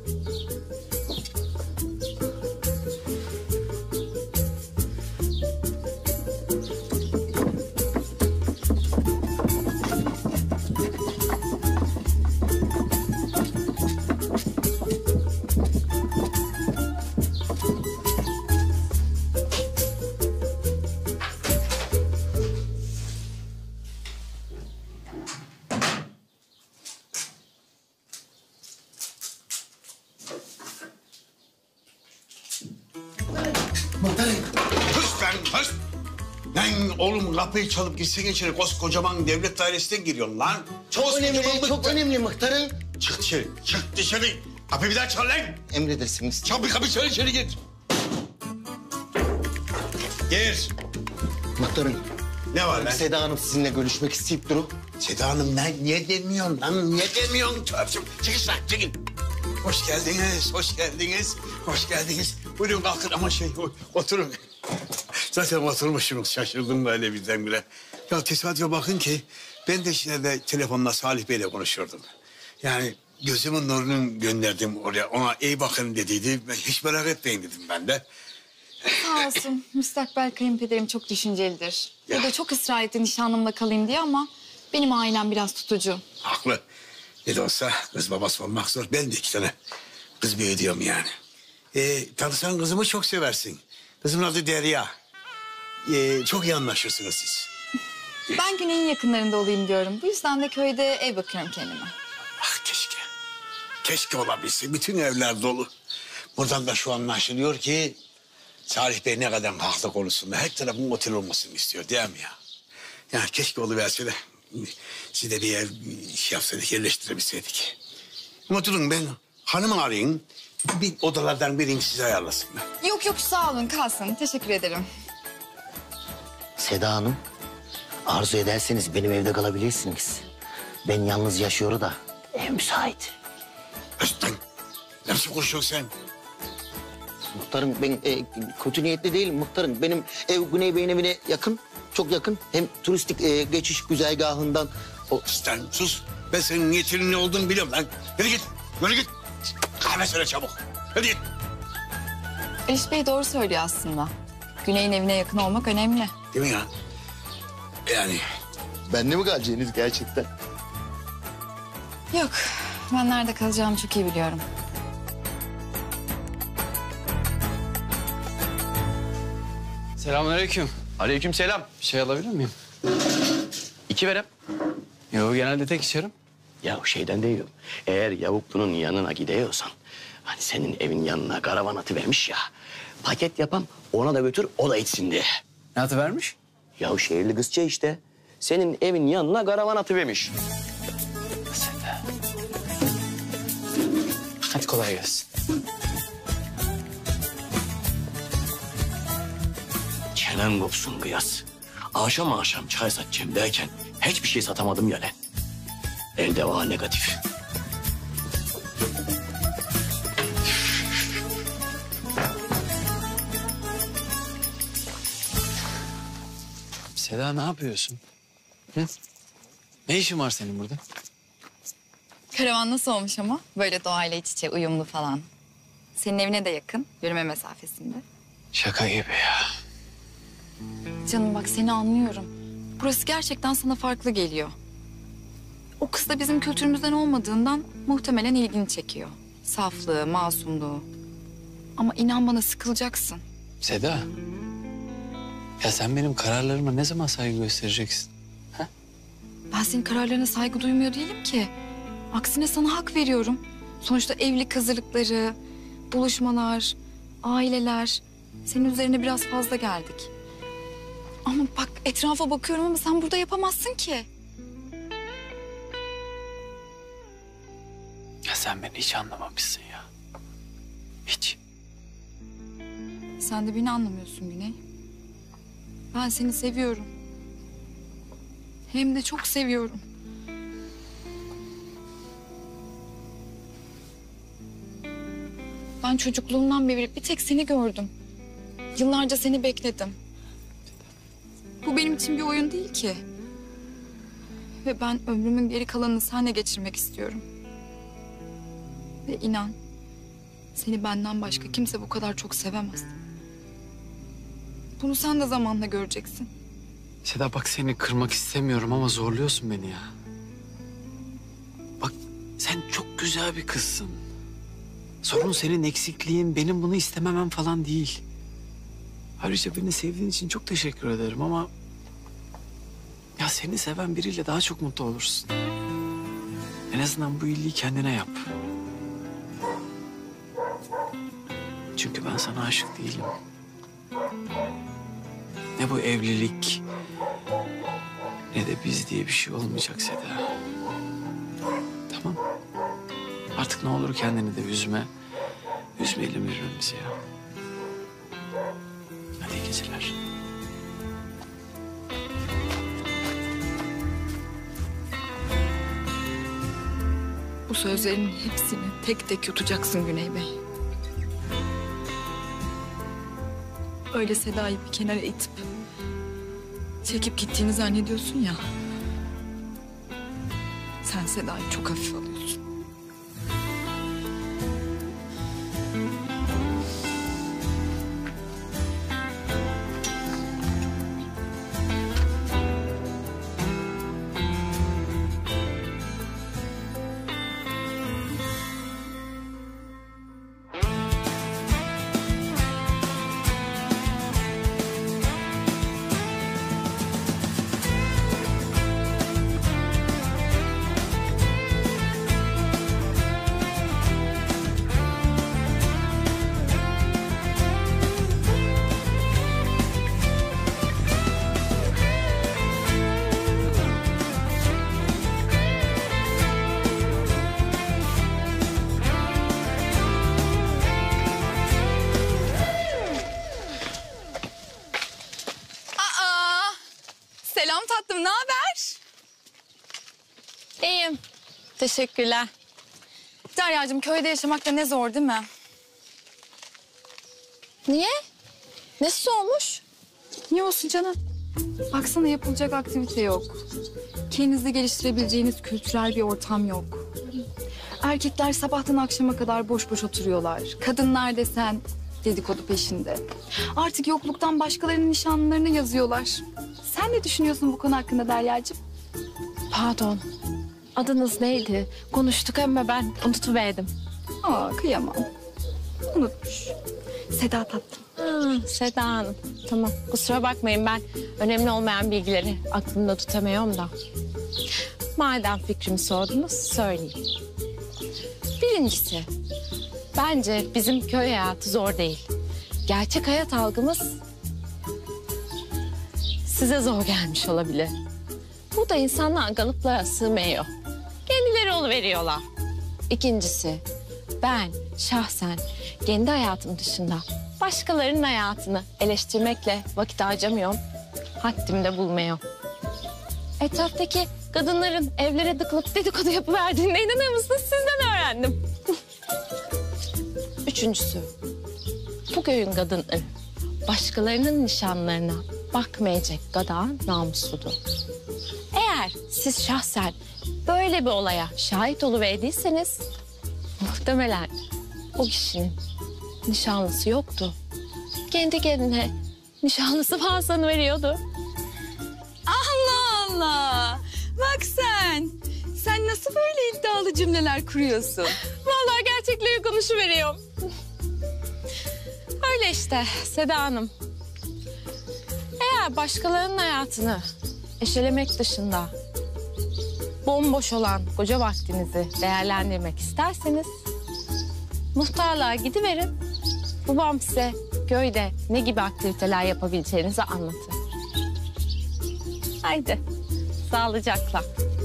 Hıs lan hıs. Lan oğlum kapıyı çalıp gitsene içeri. Koskocaman devlet dairesinden giriyorsun lan. Çok önemli, Koskocaman çok mıhtı- önemli muhtarım. Çık dışarı, çık dışarı. Kapıyı bir daha çal lan. Emredersiniz. Çal bir kapıyı çal içeri git. Gir. Muhtarım. Ne var lan? Seda Hanım sizinle görüşmek isteyip duru. Seda Hanım lan niye demiyorsun lan? Niye demiyorsun? Çıkış lan çıkın. Hoş geldiniz, hoş geldiniz, hoş geldiniz. Buyurun kalkın ama şey oturun. Zaten oturmuşsunuz şaşırdım böyle birdenbire. Ya tesadüfe bakın ki ben de şimdi telefonla Salih Bey'le konuşuyordum. Yani gözümün nurunu gönderdim oraya. Ona iyi bakın dediydi. Ben hiç merak etmeyin dedim ben de. Sağ olsun. Müstakbel kayınpederim çok düşüncelidir. O da çok ısrar etti nişanlımla kalayım diye ama benim ailem biraz tutucu. Haklı. Ne de olsa kız babası olmak zor. Ben de iki tane kız büyüdüyorum yani. Ee, tanısan kızımı çok seversin. Kızımın adı Derya. Ee, çok iyi anlaşırsınız siz. Ben Güney'in yakınlarında olayım diyorum. Bu yüzden de köyde ev bakıyorum kendime. Ah keşke. Keşke olabilse. Bütün evler dolu. Buradan da şu anlaşılıyor ki Salih Bey ne kadar haklı konusunda her tarafın otel olmasını istiyor değil mi ya? Yani keşke oluverse de size bir ev şey yapsaydık, yerleştirebilseydik. Oturun ben hanımı arayayım. Bir odalardan birini size ayarlasın. Yok yok sağ olun kalsın. Teşekkür ederim. Seda Hanım, arzu ederseniz benim evde kalabilirsiniz. Ben yalnız yaşıyorum da ev müsait. Üstten. Nasıl konuşuyorsun sen? Muhtarım ben e, kötü niyetli değilim muhtarım. Benim ev Güney Bey'in evine yakın, çok yakın. Hem turistik e, geçiş güzergahından... O... Sen sus. Ben senin niyetinin ne olduğunu biliyorum lan. Yürü git, yürü git. Kahve söyle çabuk. Hadi git. Aliş Bey doğru söylüyor aslında. Güney'in evine yakın olmak önemli. Değil mi ya? Yani... Ben de mi kalacaksınız gerçekten? Yok ben nerede kalacağımı çok iyi biliyorum. Selamünaleyküm. Aleykümselam. Bir şey alabilir miyim? İki verem. Yo genelde tek içerim. Ya şeyden diyorum. Eğer yavuklunun yanına gidiyorsan... ...hani senin evin yanına karavan atıvermiş ya... ...paket yapam ona da götür o da içsin diye. Ne atıvermiş? Ya şehirli kızça işte. Senin evin yanına karavan atıvermiş. Hadi kolay gelsin. Çenen kopsun kıyas. Akşam akşam çay satacağım derken hiçbir şey satamadım ya lan. Elde var negatif. Seda ne yapıyorsun? Hı? Ne işin var senin burada? Karavan nasıl olmuş ama? Böyle doğayla iç içe, uyumlu falan. Senin evine de yakın, yürüme mesafesinde. Şaka gibi ya. Canım bak seni anlıyorum. Burası gerçekten sana farklı geliyor. O kız da bizim kültürümüzden olmadığından muhtemelen ilgini çekiyor. Saflığı, masumluğu. Ama inan bana sıkılacaksın. Seda. Ya sen benim kararlarıma ne zaman saygı göstereceksin? Ben senin kararlarına saygı duymuyor değilim ki. Aksine sana hak veriyorum. Sonuçta evlilik hazırlıkları, buluşmalar, aileler... senin üzerine biraz fazla geldik. Ama bak etrafa bakıyorum ama sen burada yapamazsın ki. Ya sen beni hiç anlamamışsın ya. Hiç. Sen de beni anlamıyorsun Güney. Ben seni seviyorum. Hem de çok seviyorum. Ben çocukluğumdan beri bir tek seni gördüm. Yıllarca seni bekledim. Bu benim için bir oyun değil ki. Ve ben ömrümün geri kalanını seninle geçirmek istiyorum. Ve inan, seni benden başka kimse bu kadar çok sevemez. Bunu sen de zamanla göreceksin. Seda bak seni kırmak istemiyorum ama zorluyorsun beni ya. Bak sen çok güzel bir kızsın. Sorun senin eksikliğin, benim bunu istememem falan değil. Ayrıca beni sevdiğin için çok teşekkür ederim ama... ya seni seven biriyle daha çok mutlu olursun. En azından bu iyiliği kendine yap. Çünkü ben sana aşık değilim. Ne bu evlilik, ne de biz diye bir şey olmayacak Seda. Tamam. Artık ne olur kendini de üzme. Üzmeyelim birbirimizi ya. Hadi iyi geceler. Bu sözlerin hepsini tek tek yutacaksın Güney Bey. Öyle Seda'yı bir kenara itip çekip gittiğini zannediyorsun ya. Sen Seda'yı çok hafif alıyorsun. Selam tatlım, ne haber? İyiyim. Teşekkürler. Derya'cığım köyde yaşamak da ne zor değil mi? Niye? Nesi olmuş? Niye olsun canım? Baksana yapılacak aktivite yok. Kendinizi geliştirebileceğiniz kültürel bir ortam yok. Erkekler sabahtan akşama kadar boş boş oturuyorlar. Kadınlar desen dedikodu peşinde. Artık yokluktan başkalarının nişanlılarını yazıyorlar. Sen ne düşünüyorsun bu konu hakkında Derya'cığım? Pardon. Adınız neydi? Konuştuk ama ben unutuverdim. Aa kıyamam. Unutmuş. Seda tatlım. Ha, Seda Hanım. Tamam. Kusura bakmayın ben önemli olmayan bilgileri aklımda tutamıyorum da. Madem fikrimi sordunuz söyleyeyim. Birincisi, bence bizim köy hayatı zor değil. Gerçek hayat algımız size zor gelmiş olabilir. Bu da insanlar kalıplara sığmıyor. Kendileri oluveriyorlar. İkincisi, ben şahsen kendi hayatım dışında başkalarının hayatını eleştirmekle vakit harcamıyorum. Haddimde bulmuyorum. Etraftaki kadınların evlere tıkılıp dedikodu yapıverdiğine inanır mısınız? Sizden öğrendim. Üçüncüsü, bu köyün kadınları başkalarının nişanlarına bakmayacak kadar namusludur. Eğer siz şahsen böyle bir olaya şahit oluverdiyseniz muhtemelen o kişinin nişanlısı yoktu. Kendi kendine nişanlısı var sanıveriyordu. Allah Allah. Bak sen. Sen nasıl böyle iddialı cümleler kuruyorsun? Vallahi gerçekleri konuşuveriyorum. Öyle işte Seda Hanım. Eğer başkalarının hayatını eşelemek dışında bomboş olan koca vaktinizi değerlendirmek isterseniz muhtarlığa gidiverin. Babam size köyde ne gibi aktiviteler yapabileceğinizi anlatır. Haydi sağlıcakla.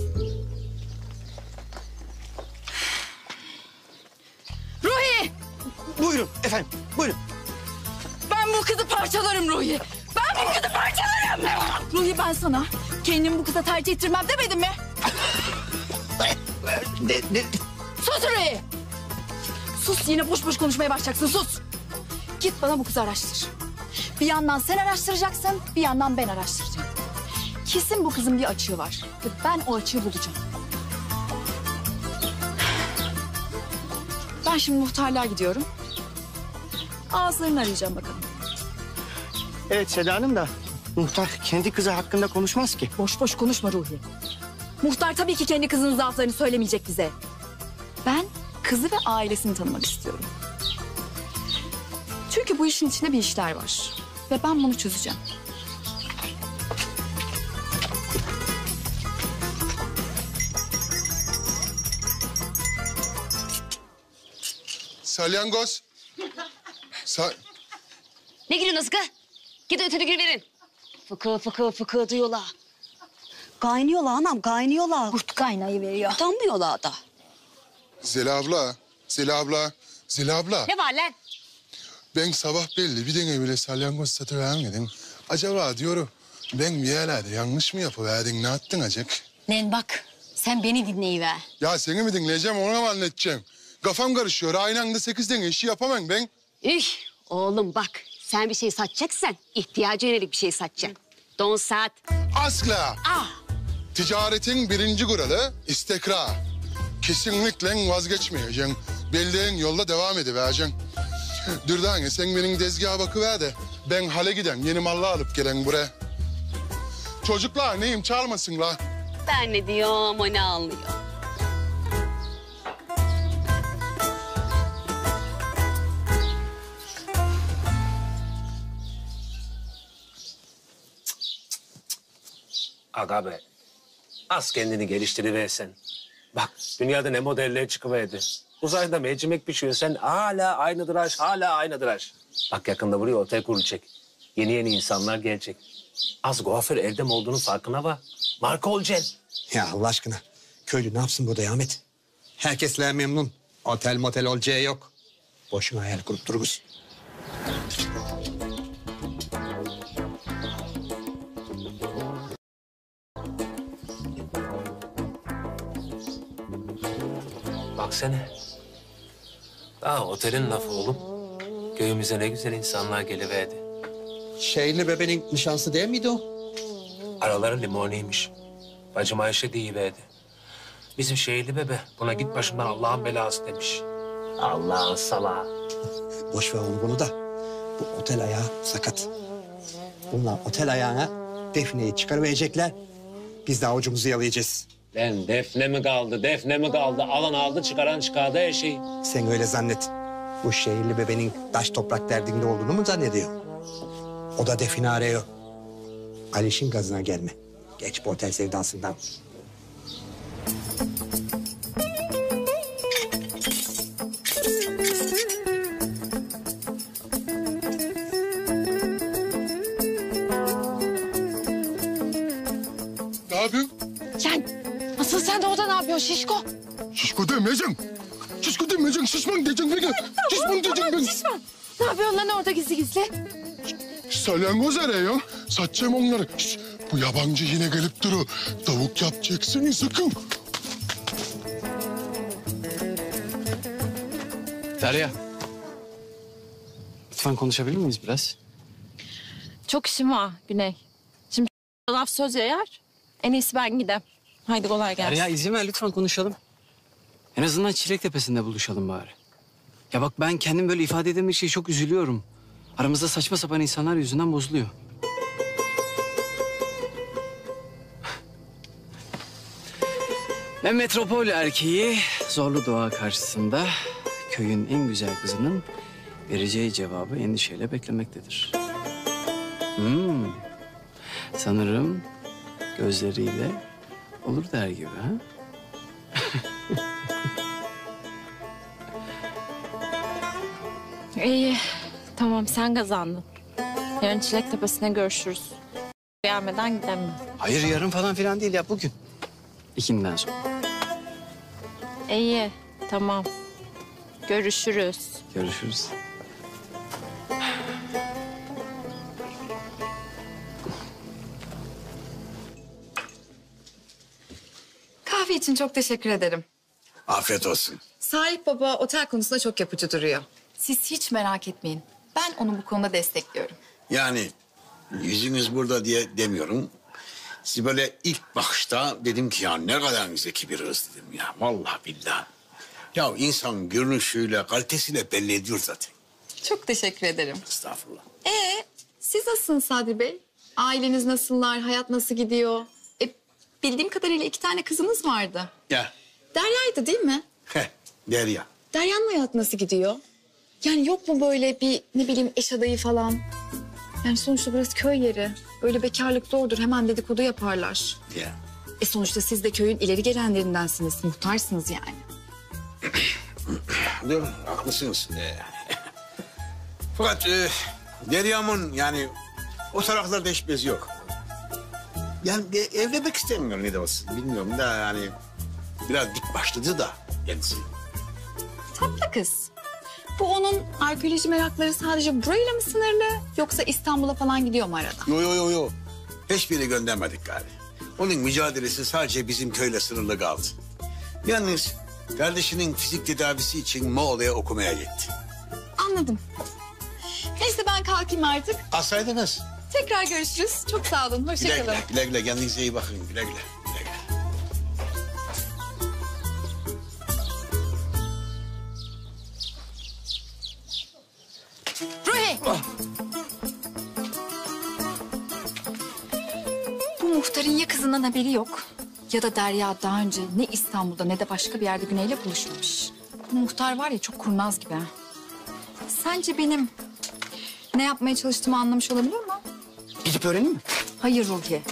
Ruhi! Buyurun efendim, buyurun. Ben bu kızı parçalarım Ruhi. Ben bu kızı parçalarım. Ruhi ben sana kendimi bu kıza tercih ettirmem demedim mi? Ne, ne? Sus Ruhi! Sus yine boş boş konuşmaya başlayacaksın sus. Git bana bu kızı araştır. Bir yandan sen araştıracaksın, bir yandan ben araştıracağım. Kesin bu kızın bir açığı var ve ben o açığı bulacağım. Ben şimdi muhtarlığa gidiyorum. Ağızlarını arayacağım bakalım. Evet Seda Hanım da muhtar kendi kızı hakkında konuşmaz ki. Boş boş konuşma Ruhi. Muhtar tabii ki kendi kızının zaaflarını söylemeyecek bize. Ben kızı ve ailesini tanımak istiyorum. Çünkü bu işin içinde bir işler var. Ve ben bunu çözeceğim. Salyangoz. Sa Ne gülüyorsunuz kız? Gidin ötede gül verin. Fıkı fıkı fıkı diyorlar. Kaynıyorlar anam kaynıyorlar. Kurt kaynayı veriyor. Utanmıyorlar da. Zeli abla, Zeli abla, Zeli abla. Ne var lan? Ben sabah belli bir dene bile salyangoz satıvermedin. Acaba diyorum ben bir yerlerde yanlış mı yapıverdin? Ne yaptın acık? Nen bak sen beni dinleyiver. Ya seni mi dinleyeceğim ona mı anlatacağım? Kafam karışıyor. Aynı anda sekiz tane işi yapamam ben. Üh oğlum bak sen bir şey satacaksan ihtiyaca yönelik bir şey satacaksın. Don sat. Asla. Ah. Ticaretin birinci kuralı istikrar. Kesinlikle vazgeçmeyeceksin. Bildiğin yolda devam edivereceksin. Dürdane sen benim tezgaha bakıver de ben hale giden yeni mallı alıp gelen buraya. Çocuklar neyim çalmasınlar. Ben ne diyorum o ne anlıyor. Aga be. Az kendini geliştiriversen. Bak dünyada ne modeller çıkıverdi. Uzayda mercimek pişiyorsun hala aynı tıraş, hala aynı tıraş. Bak yakında buraya otel kurulacak. Yeni yeni insanlar gelecek. Az kuaför Erdem olduğunun farkına var. Marka olacaksın. Ya Allah aşkına. Köylü ne yapsın burada ya Ahmet? Herkesler memnun. Otel motel olacağı yok. Boşuna hayal kurup dururuz. Baksana. Daha otelin lafı oğlum. Köyümüze ne güzel insanlar geliverdi. Şehirli bebenin nişansı değil miydi o? Araları limoniymiş. Bacım Ayşe deyiverdi. Bizim şehirli bebe buna git başımdan Allah'ın belası demiş. Allah'ın salağı. Boş ver oğlum bunu da. Bu otel ayağı sakat. Bunlar otel ayağına Defne'yi çıkarıverecekler. Biz de avucumuzu yalayacağız. Lan defne mi kaldı, defne mi kaldı? Alan aldı, çıkaran çıkardı her şey. Sen öyle zannet. Bu şehirli bebenin taş toprak derdinde olduğunu mu zannediyor? O da Defne arıyor. Aliş'in gazına gelme. Geç bu otel sevdasından. yapayım? Lan asıl sen de orada ne yapıyorsun şişko? Şişko demeyeceksin. Şişko demeyeceksin. Şişman diyeceksin beni. Şişman diyeceksin beni. Şişman. Ne yapıyorsun lan orada gizli gizli? Salyangoz arıyor. Satacağım onları. Şş, bu yabancı yine gelip durur. Tavuk yapacaksın sakın. Derya. Lütfen konuşabilir miyiz biraz? Çok işim var Güney. Şimdi laf söz yayar. En iyisi ben gidem. Haydi kolay gelsin. Derya izin ver lütfen konuşalım. En azından Çilektepe'sinde buluşalım bari. Ya bak ben kendim böyle ifade edemediğim şeye çok üzülüyorum. Aramızda saçma sapan insanlar yüzünden bozuluyor. Ben metropol erkeği zorlu doğa karşısında köyün en güzel kızının vereceği cevabı endişeyle beklemektedir. Hmm. Sanırım gözleriyle olur der gibi ha? İyi. Tamam sen kazandın. Yarın Çilektepe'sine görüşürüz. Gelmeden gidemem. Hayır yarın falan filan değil ya bugün. İkinden sonra. İyi. Tamam. Görüşürüz. Görüşürüz. Kahve için çok teşekkür ederim. Afiyet olsun. Sahip baba otel konusunda çok yapıcı duruyor. Siz hiç merak etmeyin. Ben onu bu konuda destekliyorum. Yani yüzünüz burada diye demiyorum. Siz böyle ilk bakışta dedim ki ya ne kadar zeki bir hırs dedim ya. Vallahi billahi. Ya insan görünüşüyle, kalitesiyle belli ediyor zaten. Çok teşekkür ederim. Estağfurullah. Ee, siz nasılsınız Sadri Bey? Aileniz nasıllar? Hayat nasıl gidiyor? E, bildiğim kadarıyla iki tane kızınız vardı. Ya. Derya'ydı değil mi? Heh, Derya. Derya'nın hayatı nasıl gidiyor? Yani yok mu böyle bir ne bileyim eş adayı falan? Yani sonuçta burası köy yeri. Böyle bekarlık zordur. Hemen dedikodu yaparlar. Ya. E sonuçta siz de köyün ileri gelenlerindensiniz. Muhtarsınız yani. Dur, haklısınız. Ee, Fakat e, Derya'mın yani o taraflarda hiç bezi yok. Yani e, evlenmek istemiyor ne de olsun. Bilmiyorum da yani biraz dik başladı da kendisi. Tatlı kız. Bu onun arkeoloji merakları sadece burayla mı sınırlı? Yoksa İstanbul'a falan gidiyor mu arada? Yo yo yo yo. Hiçbiri göndermedik gari. Onun mücadelesi sadece bizim köyle sınırlı kaldı. Yalnız kardeşinin fizik tedavisi için Moğol'a okumaya gitti. Anladım. Neyse ben kalkayım artık. Alsaydınız. Tekrar görüşürüz. Çok sağ olun. Güle Hoşça kalın. güle, güle güle. Kendinize iyi bakın. Güle güle. Güle güle. Ruhi! Bu muhtarın ya kızından haberi yok ya da Derya daha önce ne İstanbul'da ne de başka bir yerde Güney'le buluşmamış. Bu muhtar var ya çok kurnaz gibi ha. Sence benim ne yapmaya çalıştığımı anlamış olabilir mi? Gidip öğreneyim mi? Hayır Ruhi.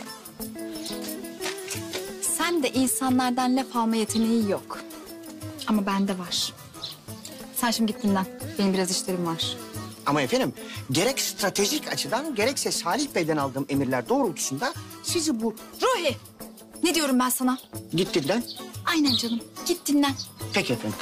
Sen de insanlardan laf alma yeteneği yok. Ama bende var. Sen şimdi git dinlen. Benim biraz işlerim var. Ama efendim gerek stratejik açıdan gerekse Salih Bey'den aldığım emirler doğrultusunda sizi bu... Ruhi! Ne diyorum ben sana? Git dinlen. Aynen canım. Git dinlen. Peki efendim.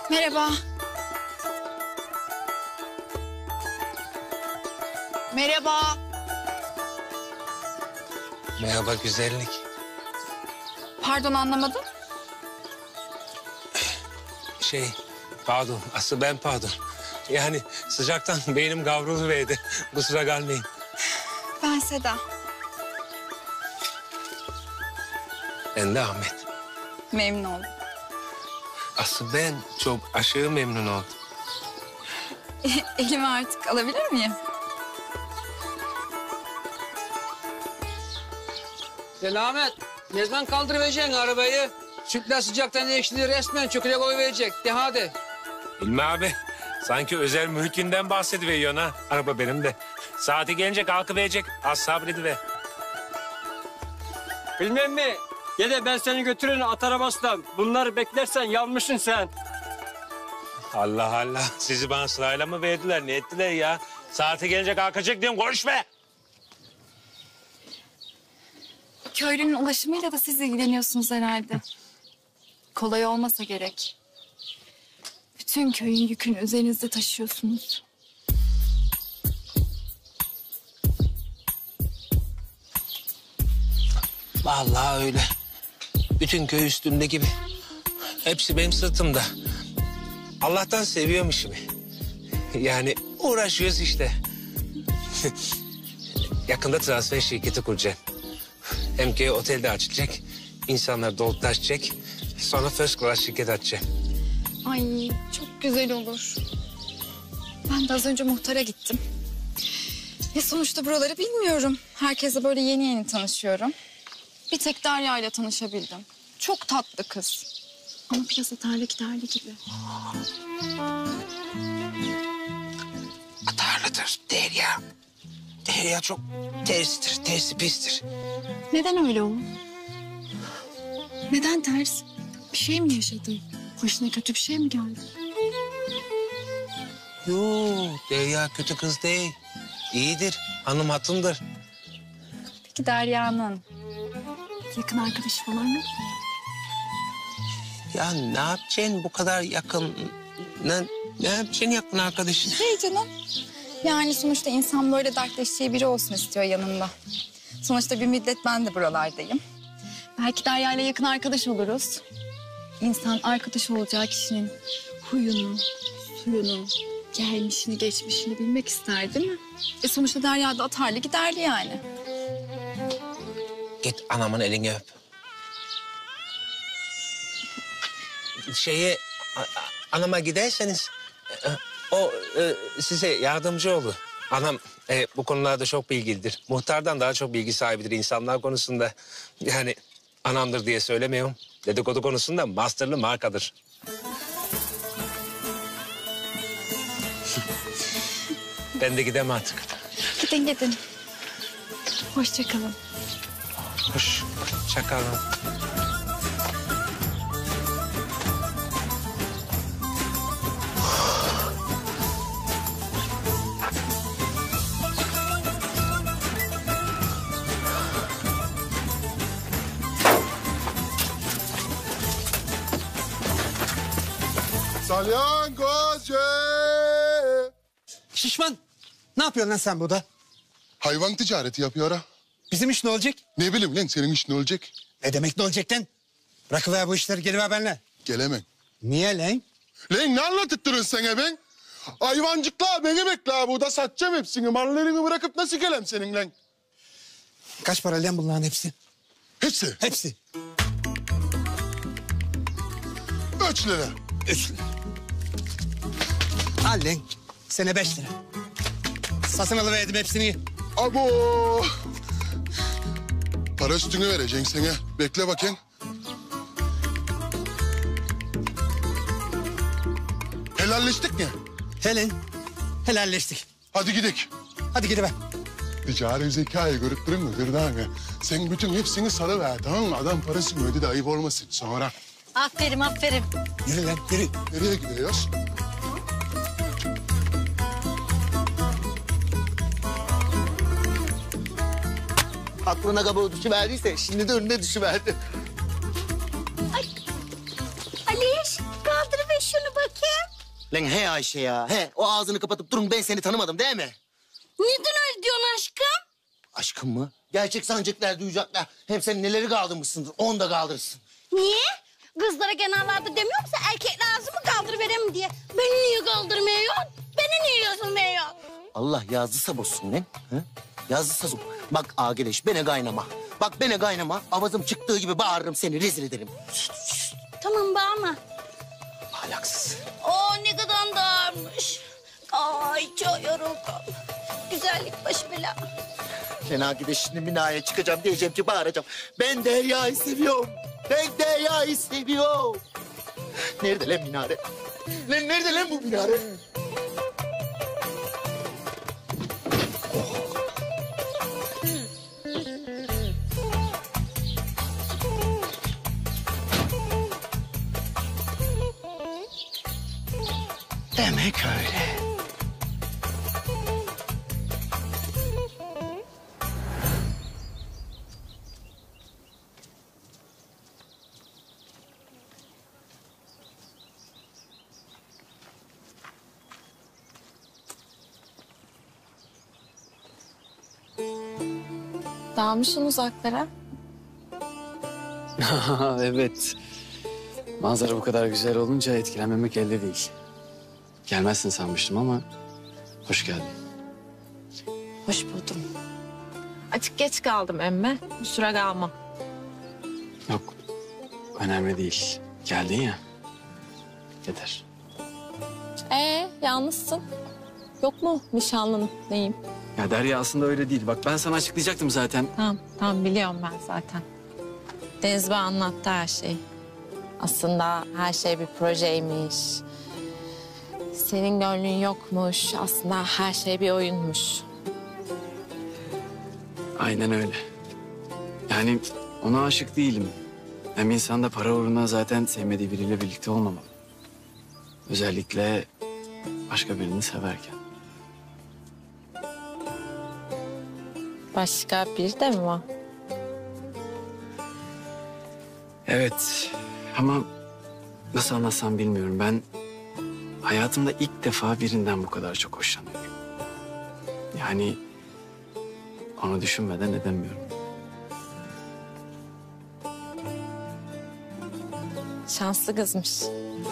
Merhaba. Merhaba. Merhaba güzellik. Pardon, anlamadım. Şey, pardon. Asıl ben pardon. Yani sıcaktan beynim kavruluverdi. Kusura kalmayın. Ben Seda. Ben de Ahmet. Memnun oldum. Asıl ben çok aşırı memnun oldum. Elimi artık alabilir miyim? Selamet. Ne zaman kaldırıvereceksin arabayı? Sütler sıcaktan ekşili resmen çöküle koyuverecek. De hadi. İlmi abi, sanki özel mülkünden bahsediyorsun ha. Araba benim de. Saati gelince kalkıverecek. Az sabrediver. Bilmem mi? Ya da ben seni götürürüm at arabasından. Bunları beklersen yanmışsın sen. Allah Allah. Sizi bana sırayla mı verdiler? Ne ettiler ya? Saati gelince kalkacak diyorum. Konuşma. Köylünün ulaşımıyla da siz ilgileniyorsunuz herhalde. Kolay olmasa gerek. Bütün köyün yükünü üzerinizde taşıyorsunuz. Vallahi öyle. Bütün köy üstümde gibi. Hepsi benim sırtımda. Allah'tan seviyorum işimi. Yani uğraşıyoruz işte. Yakında transfer şirketi kuracağım. Hem ki otelde açılacak. İnsanlar dolup taşacak. Sonra first class şirket açacağım. Ay çok güzel olur. Ben de az önce muhtara gittim. Ya sonuçta buraları bilmiyorum. Herkesle böyle yeni yeni tanışıyorum. Bir tek Derya ile tanışabildim. Çok tatlı kız. Ama biraz atarlı giderli gibi. Atarlıdır Derya. Derya çok terstir, tersi pistir. Neden öyle o? Neden ters? Bir şey mi yaşadın? Başına kötü bir şey mi geldi? Yok, Derya kötü kız değil. İyidir, hanım hatındır. Peki Derya'nın yakın arkadaşı falan yok mu? Ya ne yapacaksın bu kadar yakın? Ne, ne yapacaksın yakın arkadaşın? Şey canım. Yani sonuçta insan böyle dertleşeceği biri olsun istiyor yanında. Sonuçta bir müddet ben de buralardayım. Belki Derya ile yakın arkadaş oluruz. İnsan arkadaş olacağı kişinin huyunu, suyunu, gelmişini, geçmişini bilmek ister değil mi? E sonuçta Derya da atarlı giderli yani. Git anamın elini öp. Şeye, a- a- anama giderseniz e, o e, size yardımcı olur. Anam e, bu konularda çok bilgilidir. Muhtardan daha çok bilgi sahibidir insanlar konusunda. Yani anamdır diye söylemiyorum. Dedikodu konusunda masterlı markadır. Ben de gidemem artık. Gidin gidin. Hoşça kalın. Hoş, çakalım. Salyangoz. Şişman, ne yapıyorsun lan sen burada? Hayvan ticareti yapıyor ha. Bizim iş ne olacak? Ne bileyim lan senin iş ne olacak? Ne demek ne olacak lan? Bırakıver bu işleri, geliver benimle. Gelemem. Niye lan? Lan ne anlatıttırın sana ben? Hayvancıklar beni bekle burada satacağım hepsini. Mallarını bırakıp nasıl gelem seninle? Kaç para lan bunların hepsi? Hepsi? Hepsi. Üç lira. Üç lira. Al lan. Sene beş lira. Satın alıverdim hepsini. Abo. Para üstünü vereceksin sana. Bekle bakayım. Helalleştik mi? Helen. Helalleştik. Hadi gidelim. Hadi gidiver. Ticari zekayı görüp durun mu Gırdağ'ı? Sen bütün hepsini sarıver tamam mı? Adam parasını ödedi ayıp olmasın sonra. Aferin aferin. Yürü lan yürü. Nereye gidiyoruz? Aklına kabuğu düşüverdiyse şimdi de önüne düşüverdi. Aliş kaldırıver şunu bakayım. Lan he Ayşe ya. He o ağzını kapatıp durun ben seni tanımadım değil mi? Neden öyle diyorsun aşkım? Aşkım mı? Gerçek sancaklar duyacaklar. Hem sen neleri kaldırmışsındır onu da kaldırırsın. Niye? Kızlara genellerde demiyor musun erkekler ağzımı kaldırıverem diye. Beni niye kaldırmıyorsun? Beni niye yazılmıyorsun? Allah yazdıysa bozsun lan. He? Yazdıysa bozsun. Bak Agileş bana kaynama. Bak bana kaynama. Avazım çıktığı gibi bağırırım seni rezil ederim. Tamam bağırma. Ahlaksız. Oo ne kadar da ağırmış. Ay çok yoruldum. Güzellik baş bela. Ben Agileş şimdi Mina'ya çıkacağım diyeceğim ki bağıracağım. Ben Derya'yı seviyorum. Ben Derya'yı seviyorum. Nerede lan minare? Lan nerede lan bu minare? Demek öyle. Dalmışsın uzaklara. Evet. Manzara bu kadar güzel olunca etkilenmemek elde değil. Gelmezsin sanmıştım ama hoş geldin. Hoş buldum. Açık geç kaldım emme. Bir süre kalmam. Yok, önemli değil. Geldin ya. Yeter. Ee, yalnızsın. Yok mu nişanlın neyim? Ya Derya aslında öyle değil. Bak ben sana açıklayacaktım zaten. Tamam, tamam biliyorum ben zaten. Deniz bana anlattı her şeyi. Aslında her şey bir projeymiş. Senin gönlün yokmuş. Aslında her şey bir oyunmuş. Aynen öyle. Yani ona aşık değilim. Hem insan da para uğruna zaten sevmediği biriyle birlikte olmamalı. Özellikle başka birini severken. Başka biri de mi var? Evet ama nasıl anlatsam bilmiyorum. Ben hayatımda ilk defa birinden bu kadar çok hoşlanıyorum. Yani onu düşünmeden edemiyorum. Şanslı kızmış.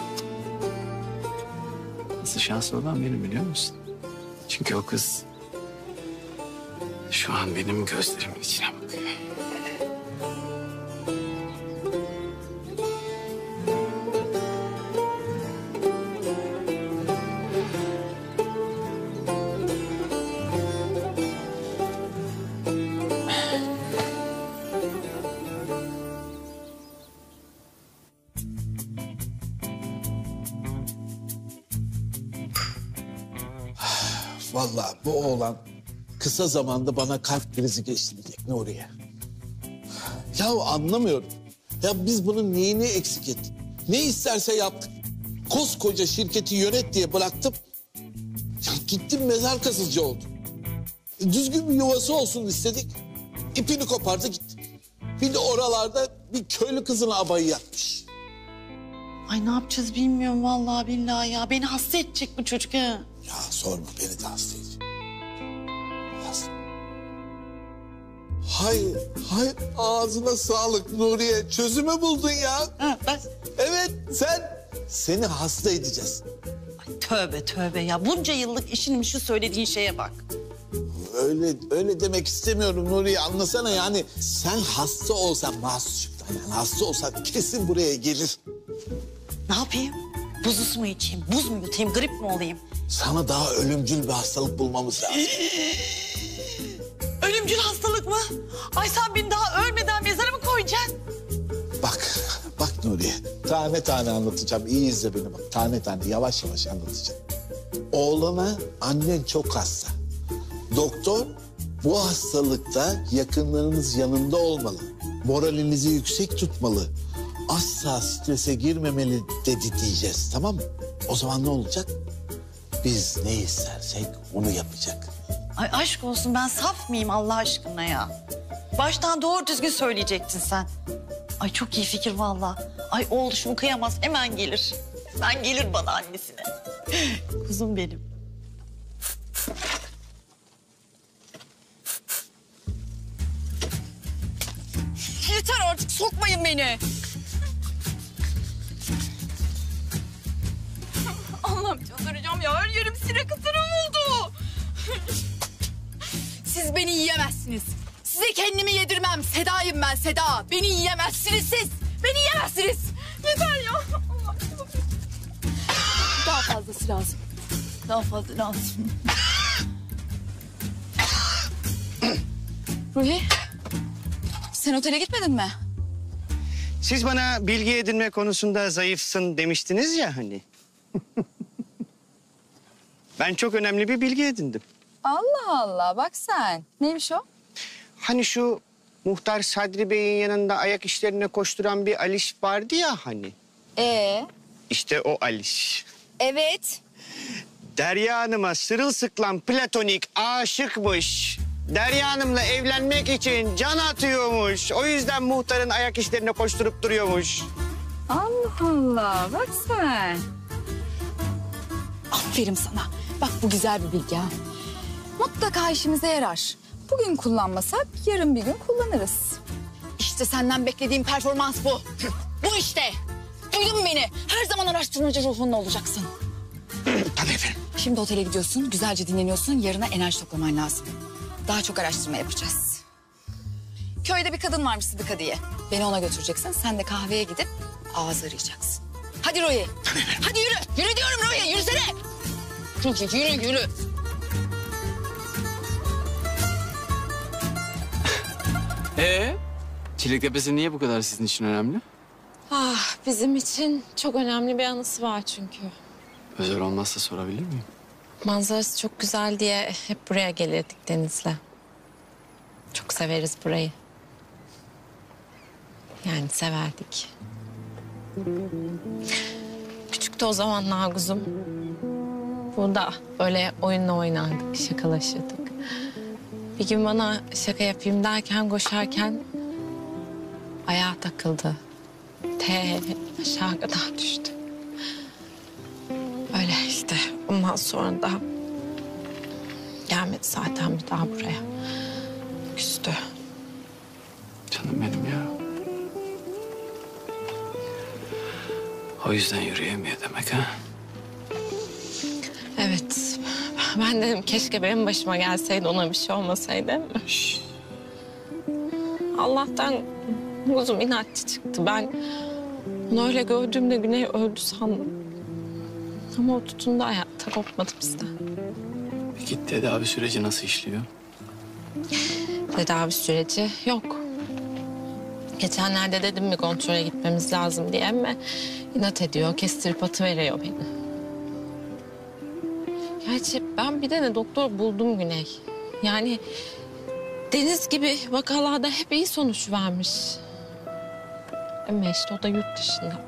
Nasıl şanslı olan benim biliyor musun? Çünkü o kız şu an benim gözlerimin içine bakıyor. Vallahi bu oğlan kısa zamanda bana kalp krizi geçirecek Nuriye. Ya anlamıyorum. Ya biz bunun neyini eksik ettik? Ne isterse yaptık. Koskoca şirketi yönet diye bıraktım. Ya gittim mezar kazıcı oldum. E, düzgün bir yuvası olsun istedik. İpini kopardı gitti. Bir de oralarda bir köylü kızına abayı yapmış. Ay ne yapacağız bilmiyorum vallahi billahi ya. Beni hasta edecek bu çocuk ha. Ya sorma beni de hasta edecek. Hasta. Hayır, hayır ağzına sağlık Nuriye. Çözümü buldun ya. Ha, ben... Evet sen. Seni hasta edeceğiz. Ay, tövbe tövbe ya. Bunca yıllık işinin şu söylediğin şeye bak. Öyle öyle demek istemiyorum Nuriye. Anlasana yani sen hasta olsan mahsusçuktan yani hasta olsan kesin buraya gelir. Ne yapayım? Buzlu su mu içeyim? Buz mu yutayım? Grip mi olayım? Sana daha ölümcül bir hastalık bulmamız lazım. Ölümcül hastalık mı? Ay sen beni daha ölmeden mezara mı koyacaksın? Bak, bak Nuriye. Tane tane anlatacağım. İyi izle beni bak. Tane tane yavaş yavaş anlatacağım. Oğlana annen çok hasta. Doktor bu hastalıkta yakınlarınız yanında olmalı. Moralinizi yüksek tutmalı. Asla strese girmemeli dedi diyeceğiz, tamam mı? O zaman ne olacak? Biz ne istersek onu yapacak. Ay aşk olsun ben saf mıyım Allah aşkına ya? Baştan doğru düzgün söyleyecektin sen. Ay çok iyi fikir vallahi. Ay oğluşum kıyamaz hemen gelir. resmen gelir bana annesine. Kuzum benim. Yeter artık, sokmayın beni. Allah'ım çıldıracağım ya. Her yerim sinek ısırığı oldu. Siz beni yiyemezsiniz. Size kendimi yedirmem. Seda'yım ben, Seda. Beni yiyemezsiniz siz. Beni yiyemezsiniz. Yeter ya. Allah'ım. Daha fazlası lazım. Daha fazla lazım. Ruhi, sen otele gitmedin mi? Siz bana bilgi edinme konusunda zayıfsın demiştiniz ya hani. Ben çok önemli bir bilgi edindim. Allah Allah, bak sen. Neymiş o? Hani şu Muhtar Sadri Bey'in yanında ayak işlerine koşturan bir Aliş vardı ya hani. Ee? İşte o Aliş. Evet. Derya Hanım'a sırılsıklam platonik aşıkmış. Derya Hanım'la evlenmek için can atıyormuş. O yüzden muhtarın ayak işlerine koşturup duruyormuş. Allah Allah, bak sen. Aferin sana. Bak bu güzel bir bilgi ha. Mutlaka işimize yarar. Bugün kullanmasak yarın bir gün kullanırız. İşte senden beklediğim performans bu. Bu işte. Duydun mu beni? Her zaman araştırmacı ruhunla olacaksın. Tabii efendim. Şimdi otele gidiyorsun, güzelce dinleniyorsun. Yarına enerji toplaman lazım. Daha çok araştırma yapacağız. Köyde bir kadın varmış Sıdıka diye. Beni ona götüreceksin. Sen de kahveye gidip ağız arayacaksın. Hadi Roy. Hadi yürü. Yürü diyorum Roy. Yürüsene. Yürü, yürü, yürü. Ee, Çilek Tepesi niye bu kadar sizin için önemli? Ah, bizim için çok önemli bir anısı var çünkü. Özel olmazsa sorabilir miyim? Manzarası çok güzel diye hep buraya gelirdik Deniz'le. Çok severiz burayı. Yani severdik. Küçüktü o zamanlar kuzum. Burada böyle oyunla oynardık, şakalaşırdık. Bir gün bana şaka yapayım derken, koşarken ayağa takıldı. Te aşağı kadar düştü. Öyle işte. Ondan sonra da gelmedi zaten bir daha buraya. Küstü. Canım benim ya. O yüzden yürüyemiyor demek ha? Evet. Ben dedim keşke benim başıma gelseydi, ona bir şey olmasaydı değil mi? Şşş. Allah'tan kuzum inatçı çıktı. Ben onu öyle gördüğümde Güney öldü sandım. Ama o tutundu, hayatta kopmadı bizden. Peki tedavi süreci nasıl işliyor? Tedavi süreci yok. Geçenlerde dedim mi kontrole gitmemiz lazım diye ama inat ediyor, kestirip atıveriyor beni. Gerçi ben bir tane doktor buldum Güney. Yani Deniz gibi vakalarda hep iyi sonuç vermiş. Ama işte o da yurt dışında.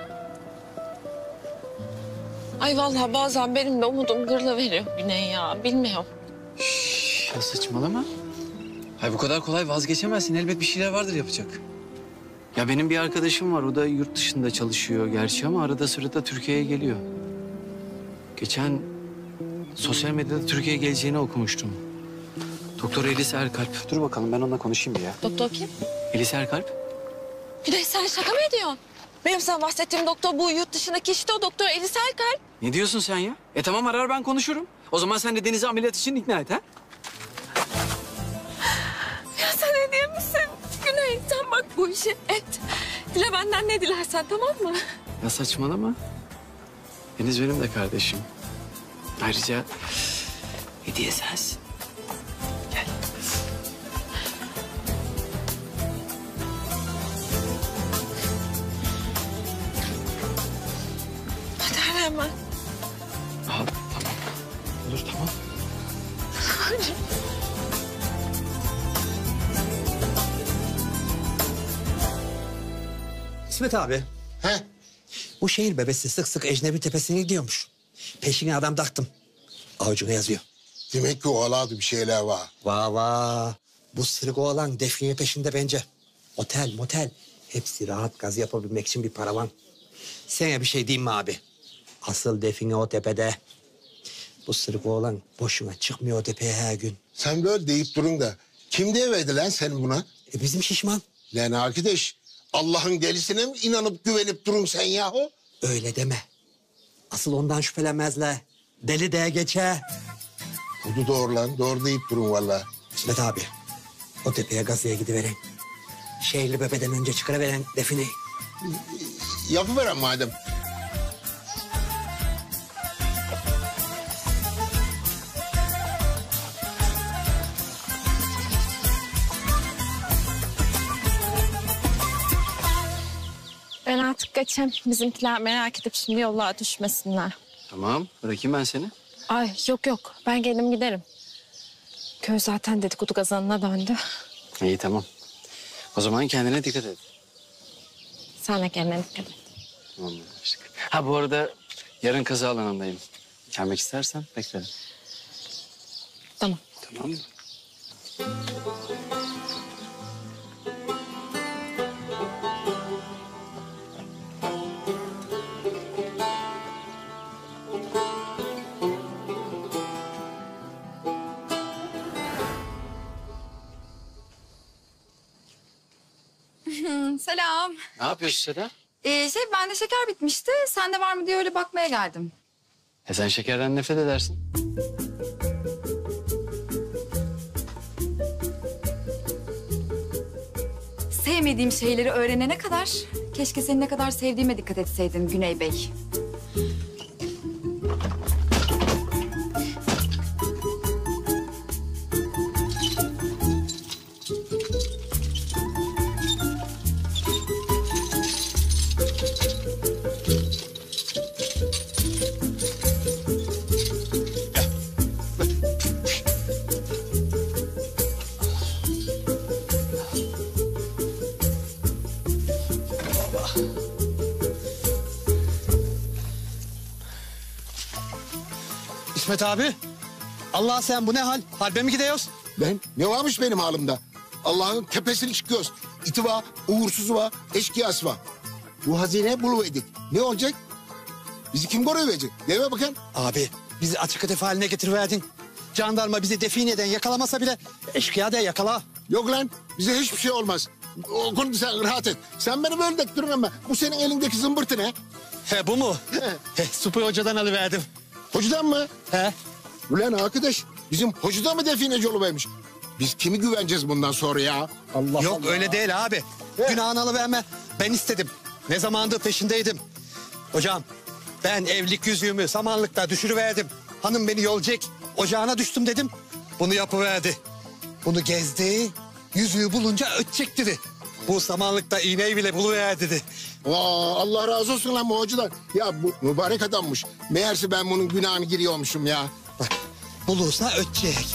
Ay vallahi bazen benim de umudum kırılıveriyor Güney ya. Bilmiyorum. Şşş, ya saçmalama. Hayır bu kadar kolay vazgeçemezsin. Elbet bir şeyler vardır yapacak. Ya benim bir arkadaşım var. O da yurt dışında çalışıyor gerçi ama arada sırada Türkiye'ye geliyor. Geçen sosyal medyada Türkiye'ye geleceğini okumuştum. Doktor Elis Erkalp. Dur bakalım ben onunla konuşayım bir ya. Doktor kim? Elis Erkalp. Güney sen şaka mı ediyorsun? Benim sana bahsettiğim doktor bu yurt dışındaki işte o doktor Elis Erkalp. Ne diyorsun sen ya? E tamam arar ben konuşurum. O zaman sen de Deniz'i ameliyat için ikna et ha? Ya sen ne diyemezsin? Güney sen bak bu işi et. Dile benden ne dilersen tamam mı? Ya saçmalama. Deniz benim de kardeşim. Ayrıca hediye sensin. Gel. Hadi hemen. Al tamam. Olur tamam. İsmet abi. He? Bu şehir bebesi sık sık ecnebi tepesine gidiyormuş. Peşine adam taktım. Avucuna yazıyor. Demek ki oğladı bir şeyler var. Vah vah. Bu sırık oğlan define peşinde bence. Otel motel. Hepsi rahat gaz yapabilmek için bir paravan. Sana bir şey diyeyim mi abi? Asıl define o tepede. Bu sırık oğlan boşuna çıkmıyor o tepeye her gün. Sen böyle deyip durun da kim diye verdi lan senin buna? E bizim şişman. Lan arkadaş Allah'ın delisine mi inanıp güvenip durun sen yahu? Öyle deme. Asıl ondan şüphelenmezler. Deli de geçe. Bu da doğru lan. Doğru deyip durun vallahi. İsmet abi. O tepeye gazıya gidiveren. Şehirli bebeden önce çıkarıveren defineyi. Yapıveren madem. Ben artık kaçayım. Bizimkiler merak edip şimdi yollara düşmesinler. Tamam, bırakayım ben seni. Ay yok yok, ben kendim giderim. Köy zaten dedikodu kazanına döndü. İyi tamam. O zaman kendine dikkat et. Sen de kendine dikkat et. Tamam, anlaştık. Ha bu arada yarın kaza alanındayım. Gelmek istersen beklerim. Tamam. Tamam mı? Selam. Ne yapıyorsun Seda? Ee, şey bende şeker bitmişti. Sende var mı diye öyle bakmaya geldim. E sen şekerden nefret edersin. Sevmediğim şeyleri öğrenene kadar keşke seni ne kadar sevdiğime dikkat etseydim Güney Bey. İsmet abi. Allah sen bu ne hal? Harbe mi gidiyoruz? Ben? Ne varmış benim halimde? Allah'ın tepesini çıkıyoruz. İti var, uğursuzu var, eşkıyası var. Bu hazine buluverdik. Ne olacak? Bizi kim koruyacak? Deve bakın. Abi bizi açık hedef haline getiriverdin. Jandarma bizi defineden yakalamasa bile eşkıya da yakala. Yok lan bize hiçbir şey olmaz. O konuda sen rahat et. Sen beni böyle de durun ama bu senin elindeki zımbırtı ne? He bu mu? He, Supi Hoca'dan alıverdim. Hocadan mı? He. Ulan arkadaş bizim hocadan mı defineci oluvermiş? Biz kimi güveneceğiz bundan sonra ya? Allah Yok Allah. öyle değil abi. Günahını alıverme. Ben istedim. Ne zamandır peşindeydim. Hocam ben evlilik yüzüğümü samanlıkta düşürüverdim. Hanım beni yolacak. Ocağına düştüm dedim. Bunu yapıverdi. Bunu gezdi. Yüzüğü bulunca ötecek dedi. Bu samanlıkta iğneyi bile buluver dedi. Aa, Allah razı olsun lan bu hocadan. Ya bu mübarek adammış. Meğerse ben bunun günahını giriyormuşum ya. Bak bulursa ötecek.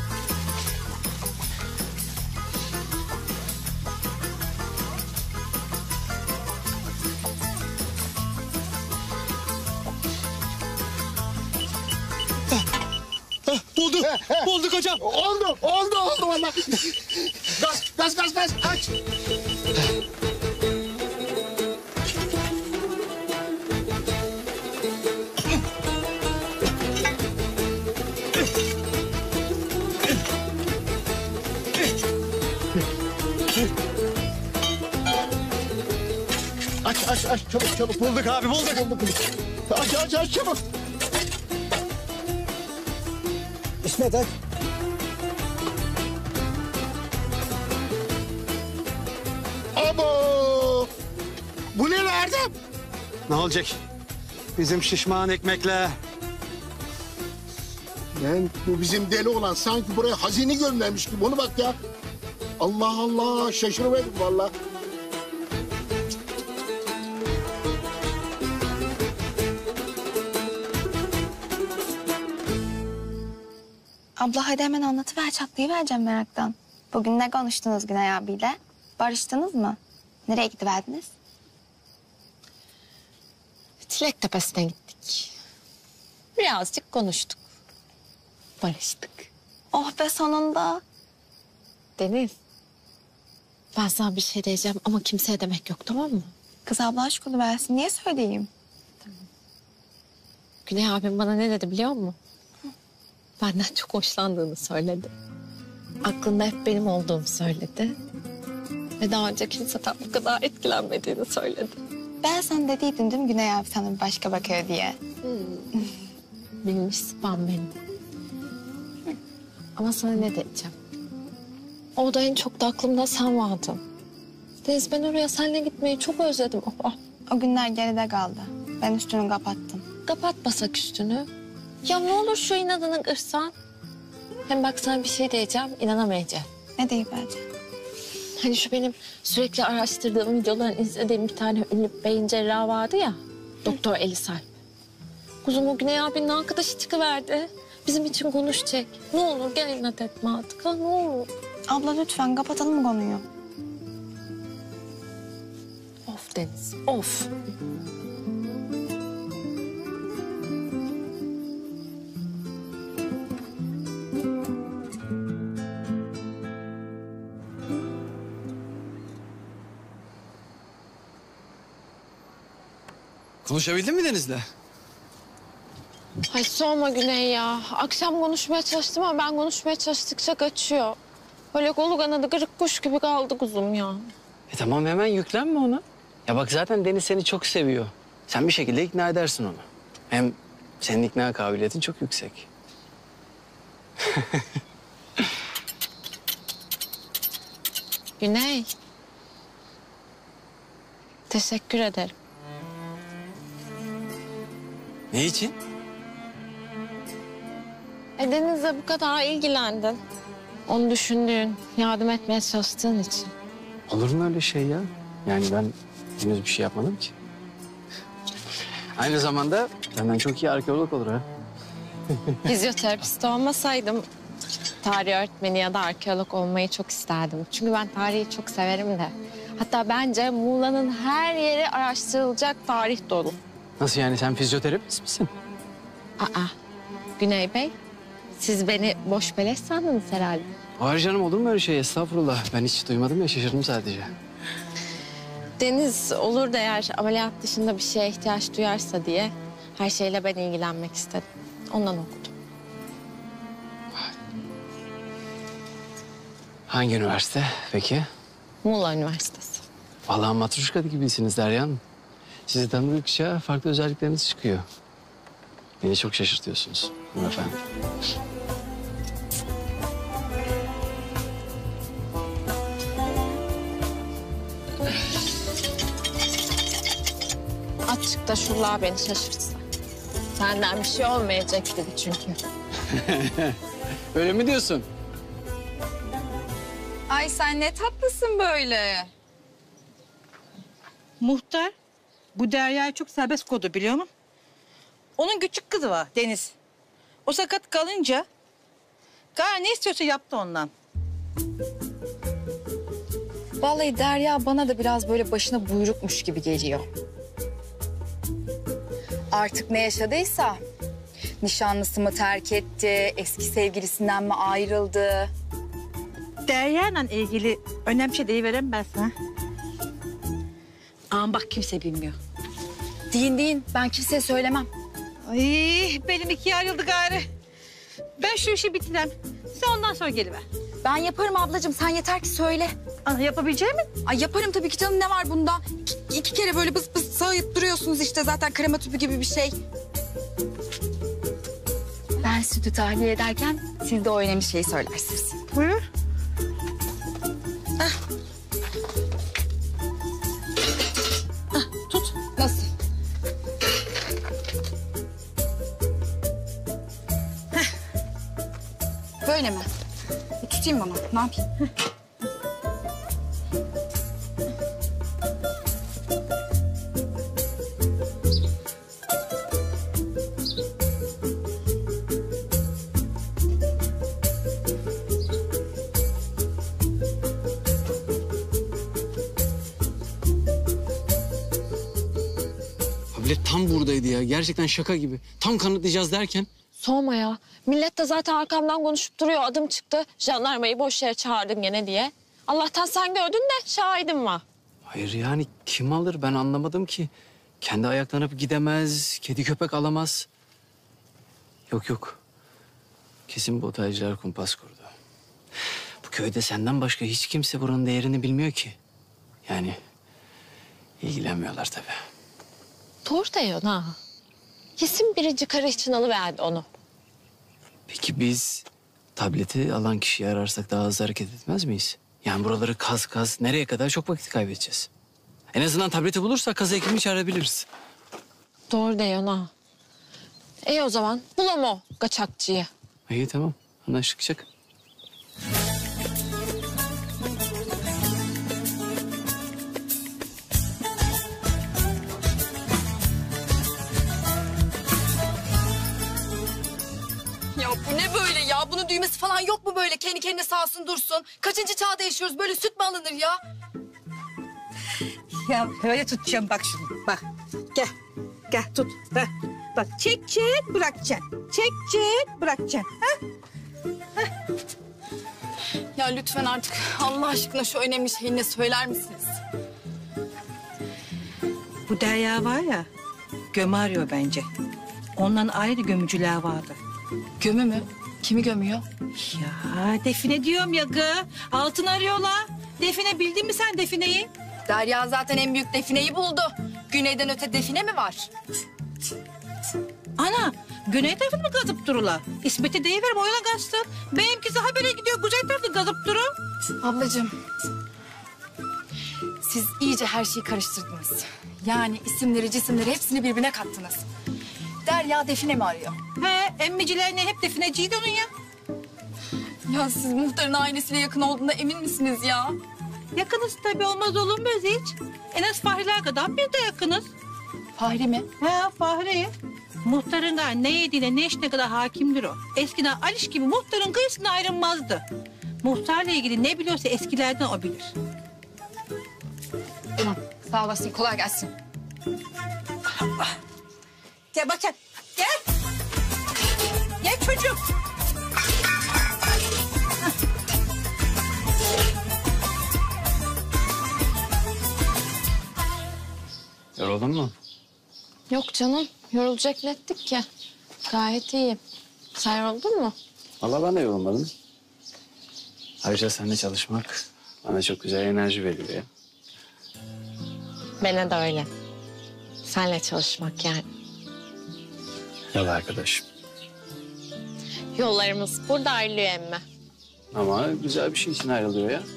Bulduk. Bulduk hocam. Oldu, oldu, oldu valla. Gaz, gaz, gaz, gaz. Aç. Aç, aç, aç. Çabuk, çabuk. Bulduk abi, bulduk. Bulduk, bulduk. Aç, aç, aç, çabuk. İsmet aç. Abo! Bu ne nerede? Ne olacak? Bizim şişman ekmekle. Yani bu bizim deli olan sanki buraya hazine göndermiş gibi. Onu bak ya. Allah Allah şaşırıverdim vallahi. Abla hadi hemen anlatıver, çatlayıvereceğim meraktan. Bugün ne konuştunuz Güney abiyle? Barıştınız mı? Nereye gidiverdiniz? Çilek Tepesi'ne gittik. Birazcık konuştuk. Barıştık. Oh be sonunda. Deniz. Ben sana bir şey diyeceğim ama kimseye demek yok, tamam mı? Kız abla aşk oluversin. Niye söyleyeyim? Güney abim bana ne dedi biliyor musun? Benden çok hoşlandığını söyledi. Aklında hep benim olduğumu söyledi. Ve daha önce kimseden bu kadar etkilenmediğini söyledi. Ben sana dediydim değil mi Güney abi sana bir başka bakıyor diye. Hmm. Bilmiş sıpam benim. Ama sana ne diyeceğim? Orada en çok da aklımda sen vardın. Deniz, ben oraya seninle gitmeyi çok özledim. Oh. O günler geride kaldı. Ben üstünü kapattım. Kapatmasak üstünü. Ya ne olur şu inadını kırsan. Hem bak sana bir şey diyeceğim, inanamayacağım. Ne deyip vereceğim? Hani şu benim sürekli araştırdığım videolarını izlediğim bir tane ünlü beyin cerrahı vardı ya. Doktor Elis Alp. Kuzum o Güney abinin arkadaşı çıkıverdi. Bizim için konuşacak. Ne olur gel inat etme artık ha, ne olur. Abla lütfen kapatalım konuyu. Of Deniz, of. Konuşabildin mi Deniz'le? Ay sorma Güney ya. Akşam konuşmaya çalıştım ama ben konuşmaya çalıştıkça kaçıyor. Öyle kolu kanadı kırık kuş gibi kaldı kuzum ya. E tamam, hemen yüklenme ona. Ya bak zaten Deniz seni çok seviyor. Sen bir şekilde ikna edersin onu. Hem senin ikna kabiliyetin çok yüksek. Güney. Teşekkür ederim. Ne için? E Deniz'le bu kadar ilgilendin. Onu düşündüğün, yardım etmeye çalıştığın için. Olur mu öyle şey ya? Yani ben henüz bir şey yapmadım ki. Aynı zamanda benden çok iyi arkeolog olur ha. Fizyoterapist olmasaydım tarih öğretmeni ya da arkeolog olmayı çok isterdim. Çünkü ben tarihi çok severim de. Hatta bence Muğla'nın her yeri araştırılacak tarih dolu. Nasıl yani, sen fizyoterapist misin? Aa, Güney Bey, siz beni boş beleş sandınız herhalde. Hayır canım, olur mu öyle şey? Estağfurullah. Ben hiç duymadım ya, şaşırdım sadece. Deniz olur da eğer ameliyat dışında bir şeye ihtiyaç duyarsa diye her şeyle ben ilgilenmek istedim. Ondan okudum. Hangi üniversite peki? Muğla Üniversitesi. Vallahi matruşka gibisiniz Derya Hanım. Sizi tanıdıkça farklı özellikleriniz çıkıyor. Beni çok şaşırtıyorsunuz hanımefendi. Açıkta şurlar beni şaşırtsa. Senden bir şey olmayacak dedi çünkü. Öyle mi diyorsun? Ay sen ne tatlısın böyle. Muhtar, bu Derya'yı çok serbest koydu biliyor musun? Onun küçük kızı var Deniz. O sakat kalınca Gar ne istiyorsa yaptı ondan. Vallahi Derya bana da biraz böyle başına buyrukmuş gibi geliyor. Artık ne yaşadıysa nişanlısı mı terk etti, eski sevgilisinden mi ayrıldı? Derya'yla ilgili önemli şey deyiverem ben sana. Ama bak kimse bilmiyor. Deyin deyin, ben kimseye söylemem. Ay benim ikiye ayrıldı gari. Ben şu işi bitirem. Sen ondan sonra geliver. Ben yaparım ablacığım, sen yeter ki söyle. Ana yapabileceğim mi? Ay yaparım tabii ki canım, ne var bunda? İki, iki kere böyle bıs bıs sağıyıp duruyorsunuz işte, zaten krema tüpü gibi bir şey. Ben sütü tahliye ederken siz de o önemli şeyi söylersiniz. Buyur. Ah. Ah, tut. Nasıl? Heh. Böyle mi? E, tutayım bana. Ne yapayım? Heh. Ablet tam buradaydı ya. Gerçekten şaka gibi. Tam kanıtlayacağız derken. Sorma ya. Millet de zaten arkamdan konuşup duruyor. Adım çıktı. Jandarmayı boş yere çağırdın gene diye. Allah'tan sen gördün de şahidim var. Hayır yani kim alır, ben anlamadım ki. Kendi ayaklanıp gidemez, kedi köpek alamaz. Yok yok. Kesin bu otelciler kumpas kurdu. Bu köyde senden başka hiç kimse buranın değerini bilmiyor ki. Yani ilgilenmiyorlar tabii. Doğru diyorsun ha. Kesin biri çıkarı için alıverdi onu. Peki biz tableti alan kişiyi ararsak daha hızlı hareket etmez miyiz? Yani buraları kaz kaz nereye kadar çok vakit kaybedeceğiz. En azından tableti bulursak kazı ekibini çağırabiliriz. Doğru diyorsun ha. İyi o zaman bulalım o kaçakçıyı. İyi tamam anlaştık çık. Ya bu ne böyle ya? Bunun düğmesi falan yok mu böyle? Kendi kendine sağsın dursun. Kaçıncı çağda yaşıyoruz? Böyle süt mü alınır ya? Ya böyle tutacağım bak şimdi. Bak gel. Gel tut. Ha. Bak çek çek bırakacaksın. Çek çek bırakacaksın. Ha? Ya lütfen artık Allah aşkına şu önemli şeyi ne söyler misiniz? Bu Derya var ya gömü arıyor bence. Ondan ayrı gömücüler vardı. Gömü mü? Kimi gömüyor? Ya Define diyorum ya gı. Altın arıyorlar. Define bildin mi sen Define'yi? Derya zaten en büyük Define'yi buldu. Güneyden öte Define mi var? Ana güney tarafını mı kazıp durula? İsmet'e deyiverim oyuna kaçsın. Benimkisi habere gidiyor kuzey tarafını kazıp durun. Ablacığım. Siz iyice her şeyi karıştırdınız. Yani isimleri, cisimleri hepsini birbirine kattınız. Derya Define mi arıyor? He emmicilerine hep Defineciydi onun ya. Ya siz muhtarın ailesiyle yakın olduğuna emin misiniz ya? Yakınız tabii olmaz olur mu hiç? En az Fahriler kadar biz de yakınız. Fahri mi? He Fahri. Muhtarın da ne yediğine ne içtiğine kadar hakimdir o. Eskiden Aliş gibi muhtarın kıyısına ayrılmazdı. Muhtarla ilgili ne biliyorsa eskilerden o bilir. Tamam sağ olasın kolay gelsin. Gel bakın gel. Gel çocuğum. Yoruldun mu? Yok canım yorulacak nettik ki. Gayet iyiyim. Sen yoruldun mu? Vallahi ben de yorulmadım. Ayrıca seninle çalışmak bana çok güzel enerji veriyor ya. Bana da öyle. Seninle çalışmak yani. Yol arkadaşım. Yollarımız burada ayrılıyor emme. Ama güzel bir şey için ayrılıyor ya.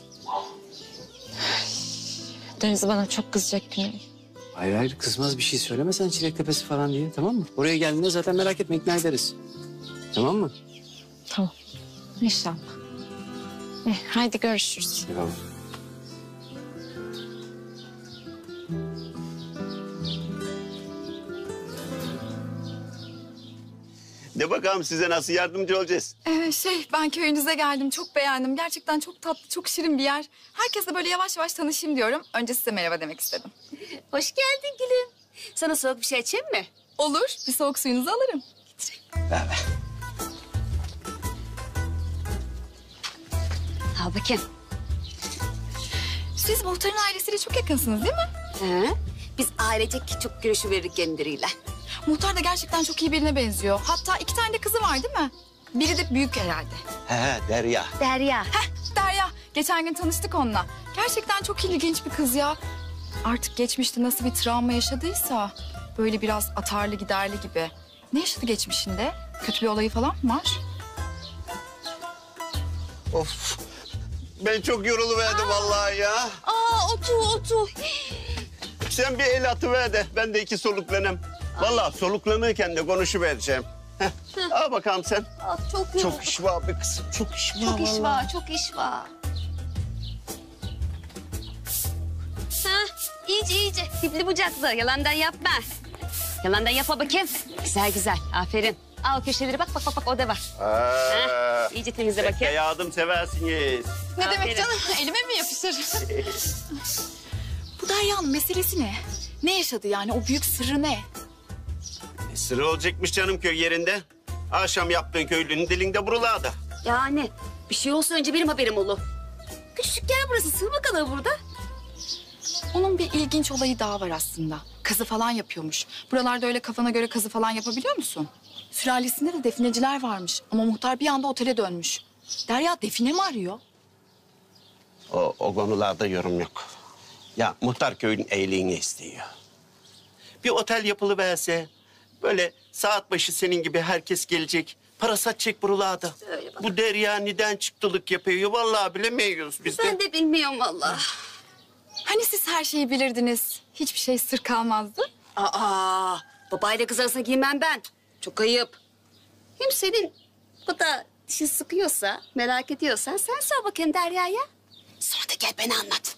Deniz bana çok kızacak Güney. Hayır hayır kızmaz bir şey söylemesen Çilek Tepesi falan diye tamam mı? Oraya geldiğinde zaten merak etme ikna ederiz. Tamam mı? Tamam. İnşallah. Eh, haydi görüşürüz. Tamam. De bakalım size nasıl yardımcı olacağız? Ee, şey ben köyünüze geldim çok beğendim. Gerçekten çok tatlı çok şirin bir yer. Herkesle böyle yavaş yavaş tanışayım diyorum. Önce size merhaba demek istedim. Hoş geldin gülüm. Sana soğuk bir şey içeyim mi? Olur bir soğuk suyunuzu alırım. Al bakayım. Siz muhtarın ailesiyle çok yakınsınız değil mi? He. Biz ailecek çok görüşüverirdik kendileriyle. Muhtar da gerçekten çok iyi birine benziyor. Hatta iki tane de kızı var değil mi? Biri de büyük herhalde. He Derya. Derya. Heh Derya. Geçen gün tanıştık onunla. Gerçekten çok ilginç bir kız ya. Artık geçmişte nasıl bir travma yaşadıysa... böyle biraz atarlı giderli gibi. Ne yaşadı geçmişinde? Kötü bir olayı falan mı var? Of. Ben çok yoruluverdim vallahi ya. Aa otu otu. Sen bir el atıver de ben de iki soluklanayım. Vallahi soluklanırken de konuşuvereceğim. Heh. Al bakalım sen. Aa, çok yoruldum. Çok iş var be kızım. Çok iş var. Çok iş vallahi. var, çok iş var. Ha, iyice iyice. Dipli bucaklı. Yalandan yapma. Yalandan yapa bakayım. Güzel güzel. Aferin. Al köşeleri bak bak bak bak o da var. Ha, iyice temizle Pek de bakayım. yardım seversiniz. Ne Aferin. demek canım? Elime mi yapışır? Bu Derya'nın meselesi ne? Ne yaşadı yani? O büyük sırrı ne? Ne sıra olacakmış canım köy yerinde. Akşam yaptığın köylünün dilinde buralarda. Yani bir şey olsa önce benim haberim olur. Küçücük yer burası. Sığ bakalım burada. Onun bir ilginç olayı daha var aslında. Kazı falan yapıyormuş. Buralarda öyle kafana göre kazı falan yapabiliyor musun? Sülalesinde de defineciler varmış. Ama muhtar bir anda otele dönmüş. Derya define mi arıyor? O, o konularda yorum yok. Ya muhtar köyün iyiliğini istiyor. Bir otel yapılıverse böyle saat başı senin gibi herkes gelecek. Para satacak buralarda. Bu Derya neden çıktılık yapıyor? Vallahi bilemiyoruz biz de. Ben de bilmiyorum vallahi. Hani siz her şeyi bilirdiniz? Hiçbir şey sır kalmazdı. Aa, babayla kız arasına giymem ben. Çok ayıp. Hem senin bu da dişin sıkıyorsa, merak ediyorsan sen sor bakayım Derya'ya. Sonra da gel bana anlat.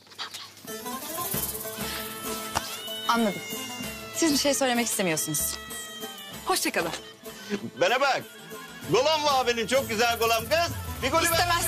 Anladım. Siz bir şey söylemek istemiyorsunuz. Hoşça kalın. Bana bak. Golam var benim, çok güzel golam kız. Bir golü İstemez.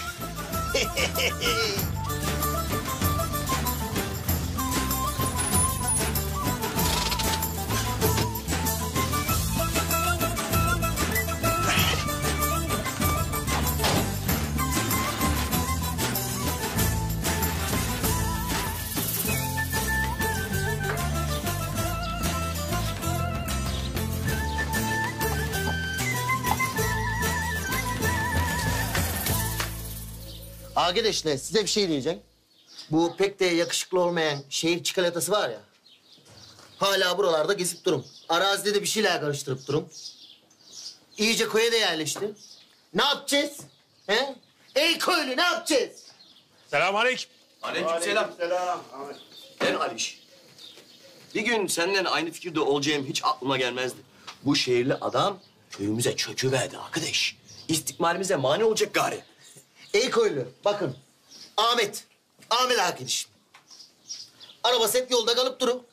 Arkadaşlar size bir şey diyeceğim. Bu pek de yakışıklı olmayan şehir çikolatası var ya. Hala buralarda gezip durum. Arazide de bir şeyler karıştırıp durum. İyice koya da yerleşti. Ne yapacağız? He? Ey köylü ne yapacağız? Selamünaleyküm. Aleykümselam. Ben Aliş. Bir gün seninle aynı fikirde olacağım hiç aklıma gelmezdi. Bu şehirli adam köyümüze çöküverdi arkadaş. İstikbalimize mani olacak gari. Ey köylü bakın. Ahmet. Ahmet arkadaşım. Arabası hep yolda kalıp durum.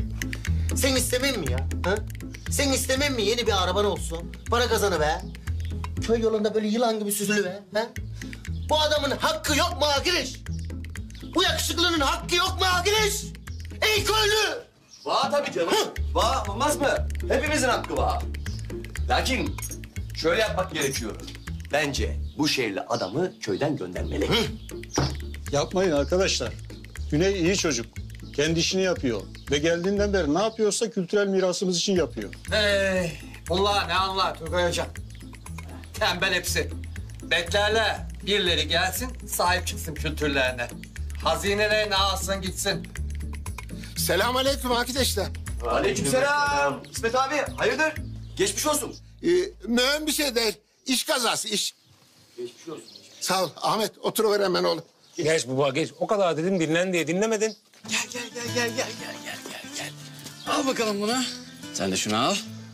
Sen istemem mi ya? Ha? Sen istemem mi yeni bir araban olsun? Para kazanıver. Köy yolunda böyle yılan gibi süzülüver. Ha? Bu adamın hakkı yok mu arkadaş? Bu yakışıklının hakkı yok mu arkadaş? Ey köylü! Var tabii canım. Var, olmaz mı? Hepimizin hakkı var. Lakin şöyle yapmak gerekiyor. Bence bu şehirli adamı köyden göndermeli. Yapmayın arkadaşlar. Güney iyi çocuk. Kendi işini yapıyor. Ve geldiğinden beri ne yapıyorsa kültürel mirasımız için yapıyor. Hey, bunlar ne anlar Turgay Hocam? Tembel hepsi. Beklerler. Birileri gelsin, sahip çıksın kültürlerine. Hazinelerine alsın gitsin. Selamünaleyküm arkadaşlar. Aleykümselam. İsmet abi, hayırdır? Geçmiş olsun. Ee, mühim bir şey değil. İş kazası, iş. Geçmiş olsun. Sağ ol Ahmet. Oturuver hemen oğlum. Geç baba geç. O kadar dedim dinlen diye dinlemedin. Gel gel gel gel gel gel gel gel gel. Al bakalım bunu. Sen de şunu al.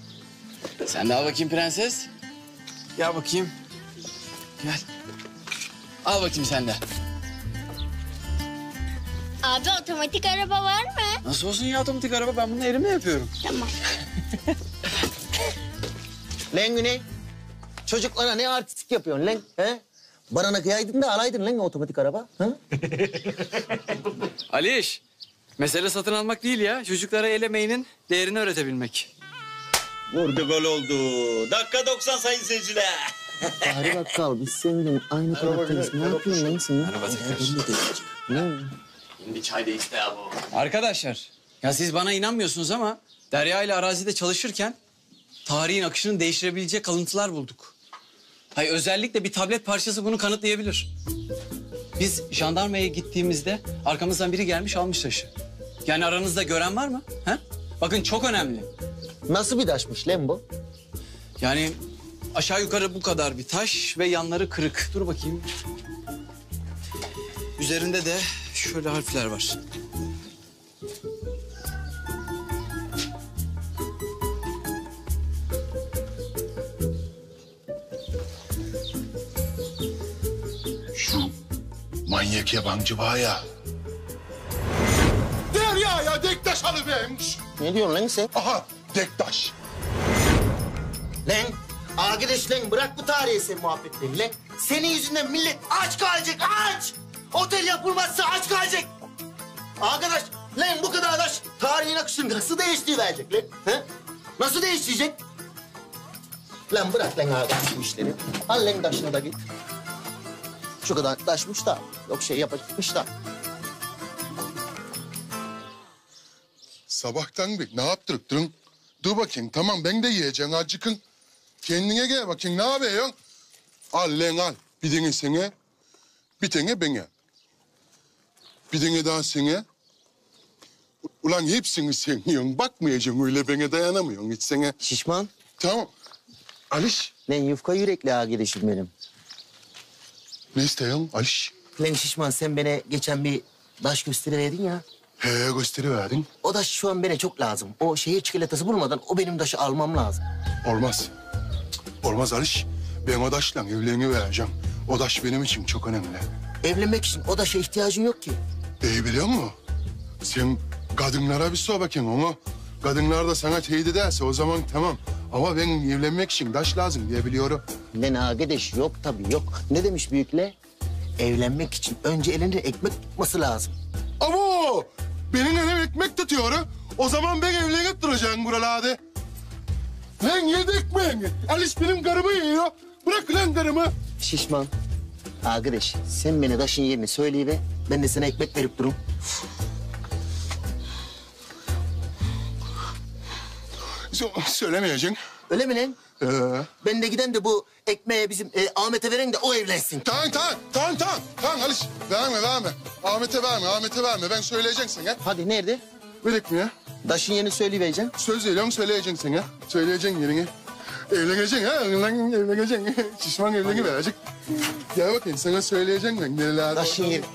Sen de al bakayım prenses. Gel bakayım. Gel. Al bakayım sen de. Abi otomatik araba var mı? Nasıl olsun ya otomatik araba? Ben bunu elimle yapıyorum. Tamam. Lan Güney. Çocuklara ne artistik yapıyorsun lan? He? Bana kıyaydın da alaydın lan otomatik araba. Ha? Aliş, mesele satın almak değil ya. Çocuklara el emeğinin değerini öğretebilmek. Vurdu gol oldu. Dakika doksan sayın seyirciler. Bari bakkal biz seninle aynı taraftayız. Ne yapıyorsun lan sen? Araba tekrar. Ne? Şimdi çay da iste ya bu. Arkadaşlar, ya siz bana inanmıyorsunuz ama Derya ile arazide çalışırken tarihin akışını değiştirebilecek kalıntılar bulduk. Hayır, özellikle bir tablet parçası bunu kanıtlayabilir. Biz jandarmaya gittiğimizde arkamızdan biri gelmiş almış taşı. Yani aranızda gören var mı? Ha? Bakın çok önemli. Nasıl bir taşmış lan bu? Yani aşağı yukarı bu kadar bir taş ve yanları kırık. Dur bakayım. Üzerinde de şöyle harfler var. Şu manyak yabancı var ya. Derya'ya dektaş alıvermiş. Ne diyorsun lan sen? Aha dektaş. Lan arkadaş lan bırak bu tarihi sen muhabbetleri lan. Senin yüzünden millet aç kalacak aç. Otel yapılmazsa aç kalacak. Arkadaş lan bu kadar taş tarihin akışını nasıl değiştiriverecek lan? He? Nasıl değiştirecek? Lan bırak lan arkadaş bu işleri. Al lan taşını da git. Şu kadar taşmış da yok şey yapacakmış da. sabahtan bir ne yaptırıp durun? Dur bakayım tamam ben de yiyeceğim acıkın. Kendine gel bakayım ne yapıyorsun? Al lan al. Bir tane sana, bir tane bana. Bir tane daha sana. Ulan hepsini sen yiyorsun. Bakmayacaksın öyle bana dayanamıyorsun hiç sana. Şişman. Tamam. Aliş. Lan yufka yürekli ağa gelişim benim. Ne istiyorsun Aliş? Lan şişman sen bana geçen bir taş gösteriverdin ya. He gösteriverdin. O taş şu an bana çok lazım. O şehir çikolatası bulmadan o benim taşı almam lazım. Olmaz. Olmaz Aliş. Ben o taşla evlenivereceğim. O taş benim için çok önemli. Evlenmek için o taşa ihtiyacın yok ki. İyi biliyor musun? Sen kadınlara bir sor bakayım ama kadınlar da sana teyit ederse o zaman tamam. Ama ben evlenmek için taş lazım diye biliyorum. Lan arkadaş yok tabii yok. Ne demiş büyükler? Evlenmek için önce elinde ekmek tutması lazım. Abo! Benim elim ekmek tutuyor ha. O zaman ben evlenip duracağım buralarda. Lan yedi ekmeğini. Alice benim karımı yiyor. Bırak lan karımı. Şişman. Arkadaş sen bana taşın yerini söyleyiver. Ben de sana ekmek verip durum. Söylemeyeceksin. Öyle mi lan? Ee. Ben de giden de bu ekmeği bizim e, Ahmet'e veren de o evlensin. Tamam tamam tamam tamam. Tamam Alice verme verme. Ahmet'e verme Ahmet'e verme. Ben söyleyeceksin ha. Hadi nerede? Ver ekmeği. Taşın yerini söyleyivereceksin. Söz veriyorum söyleyeceksin ha. Söyleyeceksin yerini. Evleneceksin ha. Lan evleneceksin. Şişman evleni verecek. Gel bakayım sana söyleyeceksin ben nerelerde. Taşın yeri.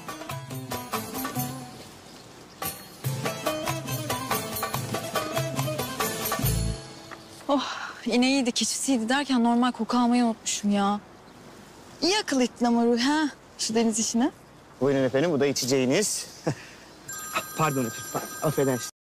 Oh ineğiydi, keçisiydi derken normal koku almayı unutmuşum ya. İyi akıl ettin ama Ruhi ha şu deniz işine. Buyurun efendim bu da içeceğiniz. Pardon efendim, affedersiniz.